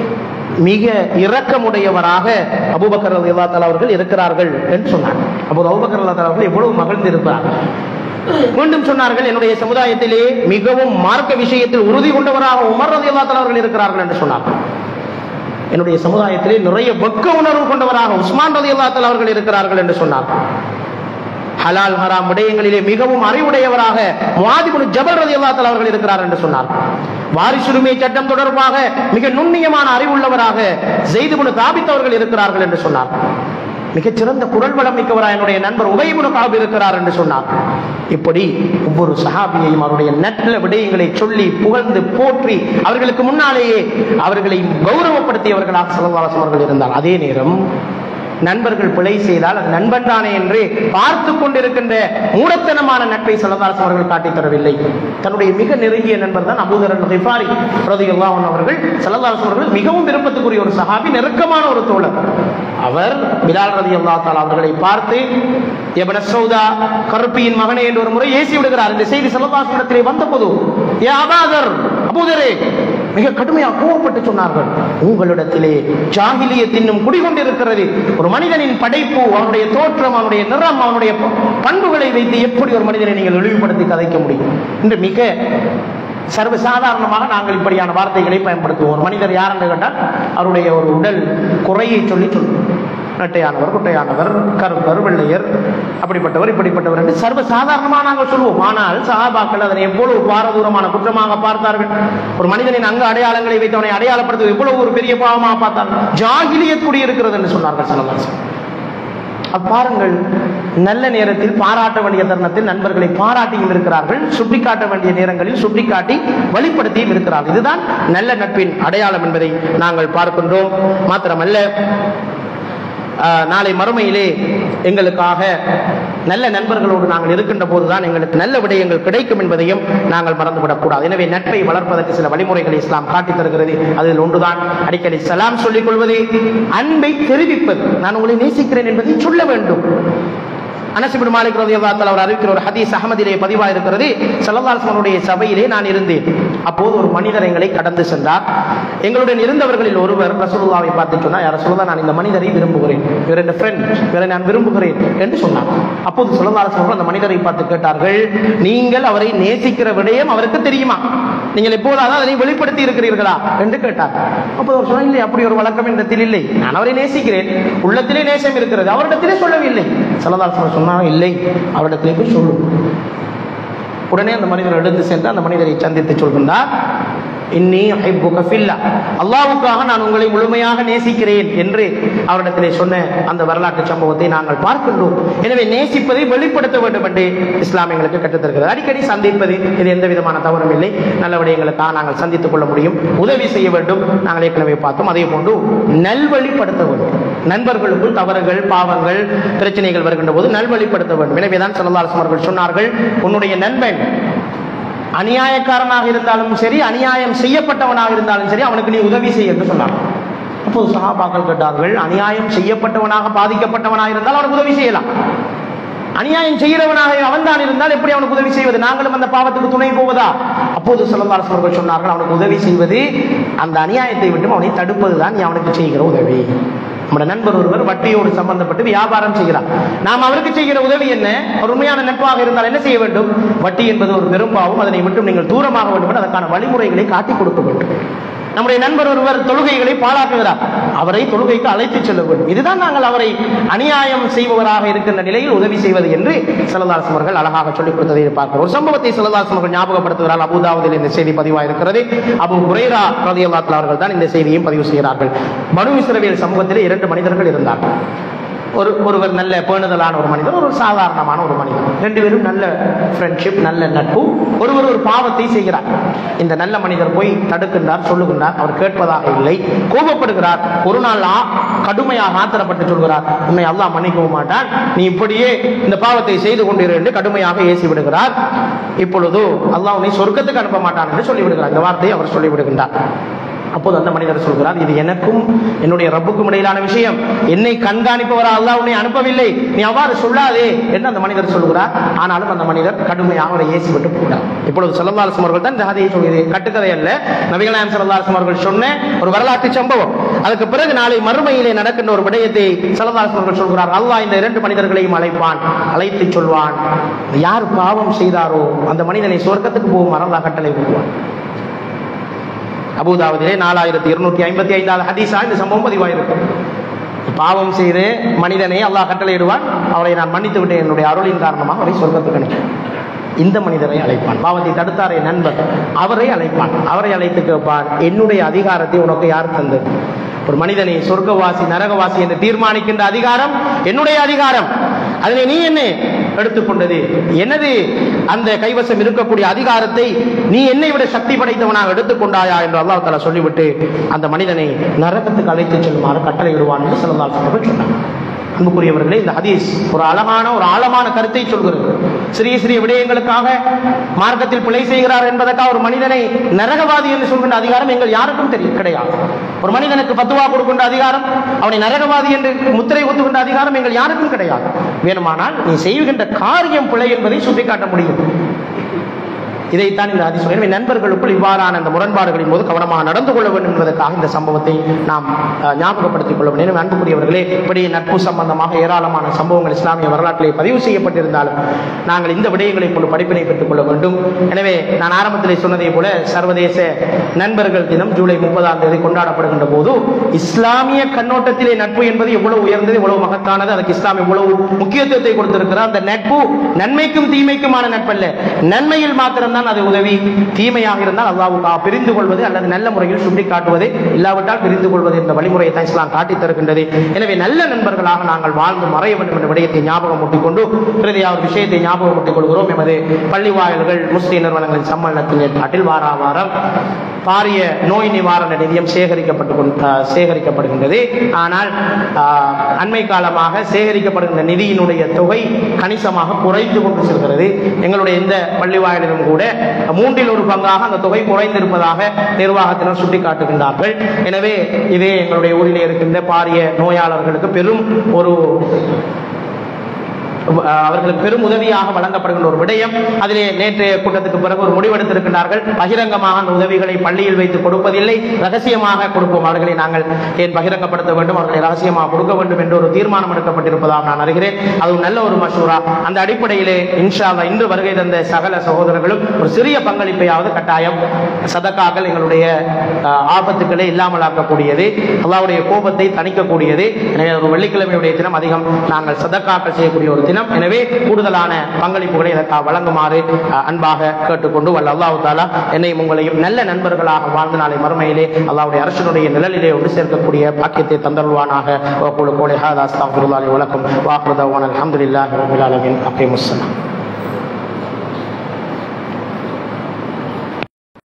மிக இரக்கமுடையவராக அபூபக்கர் ரலியல்லாஹு தஆலா அவர்கள் இருக்கிறார்கள் என்று சொன்னார். அப்போது அபூபக்கர் ரலியல்லாஹு தஆலா அவர்கள் எவ்வளவு மகிழ்ந்திருப்பார்கள். மீண்டும் சொன்னார்கள், என்னுடைய சமுதாயத்திலே மிகவும் மார்க்க விஷயத்தில் உறுதி கொண்டவராக உமர் ரலியல்லாஹு தஆலா அவர்கள் இருக்கிறார்கள் என்று சொன்னார்கள். என்னுடைய சமுதாயத்திலே நிறைய வெட்க உணர்வு கொண்டவராக உஸ்மான் ரலியல்லாஹு தஆலா அவர்கள் இருக்கிறார்கள் என்று சொன்னார்கள். ஹலால் ஹராம் விடயங்களிலே மிகவும் அறிவுடையவராக முஆத் இப்னு ஜபல் ரலியல்லாஹு தஆலா அவர்கள் இருக்கிறார் என்று சொன்னார். வாரிசுரிமை சட்டம் தொடர்பாக மிக நுண்ணியமான அறிவுள்ளவராக ஸைத் இப்னு தாபித் அவர்கள் இருக்கிறார்கள் என்று சொன்னார். மிகச்சிறந்த குரல் வளம் மிக்கவராக என்னுடைய நண்பர் உபய் இப்னு கஅப் இருக்கிறார் என்று சொன்னார். இப்படி ஒவ்வொரு சஹாபியையும் அவருடைய நல்ல விடயங்களை சொல்லி புகழ்ந்து போற்றி அவர்களுக்கு முன்னாலேயே அவர்களை கௌரவப்படுத்தியவர்களாக ஸல்லல்லாஹு அலைஹி வஸல்லம் அவர்கள் இருந்தார். அதே நேரம் நண்பர்கள் பிழை செய்தால் அது நண்பன் தானே என்று பார்த்து கொண்டிருக்கின்ற மூடத்தனமான நட்பை ஸல்லல்லாஹு அலைஹி வஸல்லம் அவர்கள் காட்டித் தரவில்லை. தன்னுடைய மிக நெருங்கிய நண்பர் தான் அபூ தர் அல்-கிஃபாரி ரலியல்லாஹு அன்ஹு அவர்கள். ஸல்லல்லாஹு அலைஹி வஸல்லம் அவர்கள் மிகவும் விருப்பத்துக்குரிய ஒரு சஹாபி, நெருக்கமான ஒரு தோழர். அவர் பிலால் ரலியல்லாஹு தஆலா அவர்களை பார்த்து இப்னு சௌதா, கருப்பியின் மகனே என்று ஒரு முறை ஏசி விடுகிறார். இந்த செய்தி ஸல்லல்லாஹு அலைஹி வஸல்லம் வந்தபோது யா அபூதர், அபூதரே மிக கடுமையாக கோபப்பட்டு சொன்னார்கள், உங்களிடத்திலே ஜாஹிலியத் இன்னும் குடிகொண்டிருக்கிறது. ஒரு மனிதனின் படைப்பு, அவனுடைய தோற்றம், அவனுடைய நிறம், அவனுடைய பண்புகளை வைத்து எப்படி ஒரு மனிதனை நீங்கள் இழிவுபடுத்தி கதைக்க முடியும் என்று மிக சர்வசாதாரணமாக நாங்கள் இப்படியான வார்த்தைகளை பயன்படுத்துவோம். ஒரு மனிதர் யார் என்று கேட்டால் அவருடைய ஒரு உடல் குறையை சொல்லி சொல்லுவோம். நட்டையானவர், குட்டையானவர், கருப்பர், வெள்ளையர், அப்படிப்பட்டவர், இப்படிப்பட்டவர் என்று சர்வசாதாரணமாக நாங்கள் சொல்வோம். ஆனால் சஹாபாக்கள் அதனை எவ்வளவு பாரதூரமான குற்றமாக பார்த்தார்கள். ஒரு மனிதனின் அங்க அடையாளங்களை வைத்து அவனை அடையாளப்படுத்துவது எவ்வளவு ஒரு பெரிய பாவமாக பார்த்தார்கள். ஜாஹிலியத் குடியிருக்கிறது என்று சொன்னார்கள் ஸல்லல்லாஹு அலைஹி வஸல்லம். பாருங்கள், நல்ல நேரத்தில் பாராட்ட வேண்டிய தருணத்தில் நண்பர்களை பாராட்டியும் இருக்கிறார்கள், சுட்டிக்காட்ட வேண்டிய நேரங்களில் சுட்டிக்காட்டி வழிப்படுத்தியும் இருக்கிறார்கள். இதுதான் நல்ல நட்பின் அடையாளம் என்பதை நாங்கள் பார்க்கின்றோம். மாத்திரமல்ல, நாளை மறுமையிலே எங்களுக்காக நல்ல நண்பர்களோடு நாங்கள் இருக்கின்ற போதுதான் எங்களுக்கு நல்ல விடயங்கள் கிடைக்கும் என்பதையும் நாங்கள் மறந்துவிடக்கூடாது. எனவே நட்பை வளர்ப்பதற்கு சில வழிமுறைகளை இஸ்லாம் காட்டித் தருகிறது. அதில் ஒன்றுதான் அடிக்கடி சலாம் சொல்லிக் கொள்வது, அன்பை தெரிவிப்பது. நான் உங்களை நேசிக்கிறேன் என்பதை சொல்ல வேண்டும். அனஸ் இப்னு மாலிக் ரலியல்லாஹு தஆலா அவர் அறிவிக்கிற ஒரு ஹதீஸ் அஹ்மதிலே பதிவாக இருக்கிறது. ஸல்லல்லாஹு அலைஹி வஸல்லம் சபையிலே நான் இருந்தேன். அப்போது ஒரு மனிதர் எங்களை கடந்து சென்றார். எங்களுடன் இருந்தவர்களில் ஒருவர் ரசூலுல்லாஹ்வை பார்த்து சொன்னார், யா ரசூலுல்லாஹ், நான் இந்த மனிதரை விரும்புகிறேன், இவர் என் ஃப்ரெண்ட், இவரை நான் விரும்புகிறேன் என்று சொன்னார். அப்போது ஸல்லல்லாஹு அலைஹி வஸல்லம் அந்த மனிதரை பார்த்து கேட்டார்கள், நீங்கள் அவரை நேசிக்கிற விடயம் அவருக்கு தெரியுமா? நீங்கள் எப்போதாவது அதனை வெளிப்படுத்தி இருக்கிறீர்களா என்று கேட்டார். அப்போது அவர் சொன்னார், இல்லை, அப்படி ஒரு வழக்கம் என்னிடத்தில் இல்லை, நான் அவரை நேசிக்கிறேன், உள்ளத்திலே நேசம் இருக்கிறது, அவரிடத்திலே சொல்லவில்லை. ஸல்லல்லாஹு அலைஹி வஸல்லம் சொன்னாங்க, இல்லை, அவரிடத்திலே போய் சொல்லும். உடனே அந்த மனிதர் எடுத்து சென்று அந்த மனிதரை சந்தித்து சொல்கின்றார், இன்னி உஹிப்புக ஃபில்லாஹ், அல்லாஹ்வுக்காக நான் உங்களை முழுமையாக நேசிக்கிறேன் என்று அவரிடத்திலே சொன்ன அந்த வரலாற்று சம்பவத்தை நாங்கள் பார்க்கின்றோம். எனவே நேசிப்பதை வெளிப்படுத்த வேண்டும் என்று இஸ்லாம் எங்களுக்கு கற்றுத்தருகிறது. அடிக்கடி சந்திப்பது இது எந்த விதமான தவறும் இல்லை. நல்ல விடயங்களுக்காக நாங்கள் சந்தித்துக் கொள்ள முடியும். உதவி செய்ய வேண்டும், நாங்கள் ஏற்கனவே பார்த்தோம். அதே போன்று நல்வழிப்படுத்த வேண்டும். நண்பர்களுக்குள் தவறுகள், பாவங்கள், பிரச்சனைகள் வருகின்ற போது நல்வழிப்படுத்த வேண்டும். எனவேதான் ஸல்லல்லாஹு அலைஹி வஸல்லம் அவர்கள் சொன்னார்கள், உன்னுடைய நண்பன் அநியாயக்காரனாக இருந்தாலும் சரி, அநியாயம் செய்யப்பட்டவனாக இருந்தாலும் சரி, அவனுக்கு நீ உதவி செய்ய என்று சொன்னார். அப்போது சஹாபாக்கள் கேட்டார்கள், அநியாயம் செய்யப்பட்டவனாக பாதிக்கப்பட்டவனாக இருந்தால் அவனுக்கு உதவி செய்யலாம், அநியாயம் செய்கிறவனாக அவன் தான் இருந்தால் எப்படி அவனுக்கு உதவி செய்வது? நாங்களும் அந்த பாவத்துக்கு துணை போவதா? அப்போது ஸல்லல்லாஹு அலைஹி வஸல்லம் சொன்னார்கள், அவனுக்கு உதவி செய்வது அந்த அநியாயத்தை விட்டு அவனை தடுப்பதுதான் நீ அவனுக்கு செய்கிற உதவி. நம்முடைய நண்பர் ஒருவர் வட்டியோடு சம்பந்தப்பட்டு வியாபாரம் செய்கிறார். நாம் அவருக்கு செய்கிற உதவி என்ன? ஒரு உண்மையான நட்பாக இருந்தால் என்ன செய்ய வேண்டும்? வட்டி என்பது ஒரு பெரும்பாவும், அதனை விட்டு நீங்கள் தூரமாக வேண்டும், அதற்கான வழிமுறைகளை காட்டி கொடுக்க வேண்டும். நம்முடைய நண்பர் ஒருவர் தொழுகைகளை பாழாக்குகிறார், அவரை தொழுகைக்கு அழைத்து செல்ல வேண்டும். இதுதான் நாங்கள் அவரை அநியாயம் செய்பவராக இருக்கின்ற நிலையில் உதவி செய்வது என்று ஸல்லல்லாஹு அலைஹி வஸல்லம் அழகாக சொல்லிக் கொடுத்ததை பார்க்கிறோம். ஒரு சம்பவத்தை ஸல்லல்லாஹு அலைஹி வஸல்லம் ஞாபகப்படுத்துகிறார். அபூ தாவூதில் இந்த செய்தி பதிவாக இருக்கிறது. அபூ ஹுரைரா ரலியல்லாஹு அன்ஹு அவர்கள் தான் இந்த செய்தியை பதிவு செய்கிறார்கள். பனு இஸ்ரவேல் சமூகத்தில் இரண்டு மனிதர்கள் இருந்தார்கள். ஒரு ஒருவர் நல்ல பேணுதலான ஒரு மனிதர், ஒரு சாதாரணமான ஒரு மனிதர், ரெண்டு பேரும் நல்ல ஃப்ரெண்ட்ஷிப், நல்ல நட்பு. ஒருவர் ஒரு பாவத்தை செய்கிறார். இந்த நல்ல மனிதர் போய் தடுக்கின்றார், சொல்லுகின்றார். அவர் கேட்பதாக இல்லை, கோபப்படுகிறார். ஒரு நாள் கடுமையாக ஆத்திரப்பட்டு சொல்கிறார், உன்னை அல்லாஹ் மன்னிக்கவும் மாட்டான், நீ இப்படியே இந்த பாவத்தை செய்து கொண்டிரு என்று கடுமையாக ஏசி விடுகிறார். இப்பொழுது அல்லாஹ் உன்னை சொர்க்கத்துக்கு அனுப்ப மாட்டான் என்று சொல்லிவிடுகிறார். இந்த வார்த்தையை அவர் சொல்லிவிடுகின்றார். அப்போது அந்த மனிதர் சொல்கிறார், இது எனக்கும் என்னுடைய ரப்புக்கும் இடையிலான விஷயம், என்னை கண்காணிப்பவரா அல்லாஹ் உன்னை அனுப்பவில்லை, நீ அவ்வாறு சொல்லாதே என்று அந்த மனிதர் சொல்கிறார். ஆனாலும் அந்த மனிதர் கடுமையாக அவரை ஏசி விட்டு போகிறார். இப்பொழுது ஸல்லல்லாஹு அலைஹி வஸல்லம் அவர்கள் தான் இந்த ஹதீஸை சொல்கிறது, கட்டுக்கதை அல்ல, நபிகள் நாயகம் ஸல்லல்லாஹு அலைஹி வஸல்லம் அவர்கள் சொன்ன ஒரு வரலாற்று சம்பவம். அதுக்கு பிறகு நாளை மறுமையிலே நடக்கின்ற ஒரு விடயத்தை ஸல்லல்லாஹு அலைஹி வஸல்லம் அவர்கள் சொல்கிறார். அல்லாஹ் இந்த இரண்டு மனிதர்களையும் அழைப்பான், அழைத்து சொல்வான், யார் பாவம் செய்தாரோ அந்த மனிதனை சொர்க்கத்துக்கு போகும் அல்லாஹ் கட்டளை விடுவான். அபூதாவுதிலே நாலாயிரத்தி இருநூற்றி ஐம்பத்தி ஐந்தாவது ஹதீஸா இந்த சம்பவம் பதிவாயிருக்கு. பாவம் செய்து மனிதனை அல்லாஹ் கட்டளையிடுவான், அவரை நான் மன்னித்து விட்டேன், என்னுடைய அருளின் காரணமாக அவரை சொர்க்கத்துக்கு அனுப்பி இந்த மனிதரை அழைப்பான். பாவத்தை தடுத்தாரே நண்பர், அவரை அழைப்பான். அவரை அழைத்து கேட்பான், என்னுடைய அதிகாரத்தை உனக்கு யார் தந்தது? ஒரு மனிதனை சொர்க்கவாசி நரகவாசி என்று தீர்மானிக்கின்ற அதிகாரம் என்னுடைய அதிகாரம், அதிலே நீ என்ன எடுத்துக்கொண்டது? எனது அந்த கைவசம் இருக்கக்கூடிய அதிகாரத்தை நீ என்னை விட சக்தி படைத்தவனாக எடுத்துக்கொண்டாயா என்று அல்லாஹ் தஆலா சொல்லிவிட்டு அந்த மனிதனை நரகத்துக்கு அழைத்து செல்லுமாறு கட்டளை விடுவான் என்று ஸல்லல்லாஹு அலைஹி வஸல்லம் சொன்னார். அன்புக்குரியவர்களே, இந்த ஹதீஸ் ஒரு அழகான ஒரு ஆழமான கருத்தை சொல்கிறது. சிறிய சிறிய விடயங்களுக்காக மார்க்கத்தில் பிழை செய்கிறார் என்பதற்காக ஒரு மனிதனை நரகவாதி என்று சொல்கின்ற அதிகாரம் எங்கள் யாருக்கும் தெரியும் கிடையாது. ஒரு மனிதனுக்கு ஃபத்வா கொடுக்கின்ற அதிகாரம், அவனை நரகவாதி என்று முத்திரை ஒத்துகின்ற அதிகாரம் எங்கள் யாருக்கும் கிடையாது. வேணுமானால் நீ செய்கின்ற காரியம் பிழை என்பதை சுட்டிக்காட்ட முடியும். இதைத்தான் இந்த ஹதீஸ். எனவே நண்பர்களுக்குள் இவ்வாறான அந்த முரண்பாடுகளின் போது கவனமாக நடந்து கொள்ள வேண்டும் என்பதற்காக இந்த சம்பவத்தை நாம் ஞாபகப்படுத்திக் கொள்ள வேண்டும். எனவே அன்புக்குரியவர்களே, இப்படி நட்பு சம்பந்தமாக ஏராளமான சம்பவங்கள் இஸ்லாமிய வரலாற்றிலே பதிவு செய்யப்பட்டிருந்தாலும் நாங்கள் இந்த விடயங்களை கொண்டு படிப்பினை பெற்றுக் கொள்ள வேண்டும். எனவே நான் ஆரம்பத்திலே சொன்னதை போல சர்வதேச நண்பர்கள் தினம் ஜூலை முப்பதாம் தேதி கொண்டாடப்படுகின்ற போது இஸ்லாமிய கண்ணோட்டத்திலே நட்பு என்பது எவ்வளவு உயர்ந்தது, எவ்வளவு மகத்தானது, அதுக்கு இஸ்லாம் எவ்வளவு முக்கியத்துவத்தை கொடுத்திருக்கிறார். அந்த நட்பு நன்மைக்கும் தீமைக்குமான நட்பல்ல, நன்மையில் மாத்திரம் அது உதவி, தீமையாக இருந்தால் அல்லாஹ்வுக்காக பிரிந்து கொள்வது அல்லது நல்ல முறையில் சுட்டி காட்டுவது, இல்லாவிட்டால் பிரிந்து கொள்வது என்ற வழிமுறையை தான் இஸ்லாம் காட்டித் தருகின்றது. எனவே நல்ல நண்பர்களாக நாங்கள் வாழ்ந்து மறைய வேண்டும் என்ற விடயத்தை ஞாபகம் ஊட்டிக்கொண்டு இறுதியாக ஒரு விஷயத்தை ஞாபகம் ஊட்டிக் கொள்கிறோம். எமது பள்ளி வாயில்கள் முஸ்லிம் நிறுவனங்களின் சம்மேளனத்தின் ஏற்பாட்டில் வார வாரம் பாரிய நோய் நிவாரண நிதியம் சேகரிக்கப்பட்டு சேகரிக்கப்படுகின்றது. ஆனால் அண்மை காலமாக சேகரிக்கப்படுகின்ற நிதியினுடைய தொகை கணிசமாக குறைந்து கொண்டு செல்கிறது. எங்களுடைய இந்த பள்ளி வாயிலும் கூட மூன்றில் ஒரு பங்காக அந்த தொகை குறைந்திருப்பதாக நிர்வாகத்தினர் சுட்டிக்காட்டுகின்றார்கள். எனவே இதே எங்களுடைய ஊரிலே இருக்கின்ற பாரிய நோயாளர்களுக்கு பெரும் ஒரு அவர்களுக்கு பெரும் உதவியாக வழங்கப்படுகின்ற ஒரு விடயம். அதிலே நேற்றைய கூட்டத்துக்கு பிறகு ஒரு முடிவெடுத்திருக்கிறார்கள், பகிரங்கமாக அந்த உதவிகளை பள்ளியில் வைத்து கொடுப்பதில்லை, ரகசியமாக கொடுப்போம். அவர்களை நாங்கள் ஏன் பகிரங்கப்படுத்த வேண்டும், அவர்களை ரகசியமாக கொடுக்க வேண்டும் என்று ஒரு தீர்மானம் எடுக்கப்பட்டிருப்பதாக நான் அறிகிறேன். அது நல்ல ஒரு மஷூரா. அந்த அடிப்படையிலே இன்ஷா அல்லாஹ் இன்று வருகை தந்த சகல சகோதரர்களும் ஒரு சிறிய பங்களிப்பையாவது கட்டாயம், சதக்காக்கள் எங்களுடைய ஆபத்துக்களை இல்லாமலாக்கக்கூடியது, அல்லாஹ்வுடைய கோபத்தை தணிக்கக்கூடியது. எனவே ஒரு வெள்ளிக்கிழமையுடைய தினம் அதிகம் நாங்கள் சதக்காக்கள் செய்யக்கூடிய ஒரு தினம். எனவே கூடுதலான பங்களிப்புகளை இதற்காக வழங்குமாறு அன்பாக கேட்டுக்கொண்டு வல்ல அல்லாஹ் தஆலா என்னையும் உங்களையும் நல்ல நண்பர்களாக வாழ்ந்த நாளை மறுமையிலே அல்லாஹ்வுடைய அரசினுடைய நிழலிலே ஒன்று சேர்க்கக்கூடிய பாக்கியத்தை தந்தருள்வானாக. வ கூலு கௌலி ஹாதா அஸ்தக்ஃபிருல்லாஹி வ லக்கும் வ ஆகிரு தஅவானா அல்ஹம்துலில்லாஹி ரப்பில் ஆலமீன். அகீமுஸ் ஸலாம்.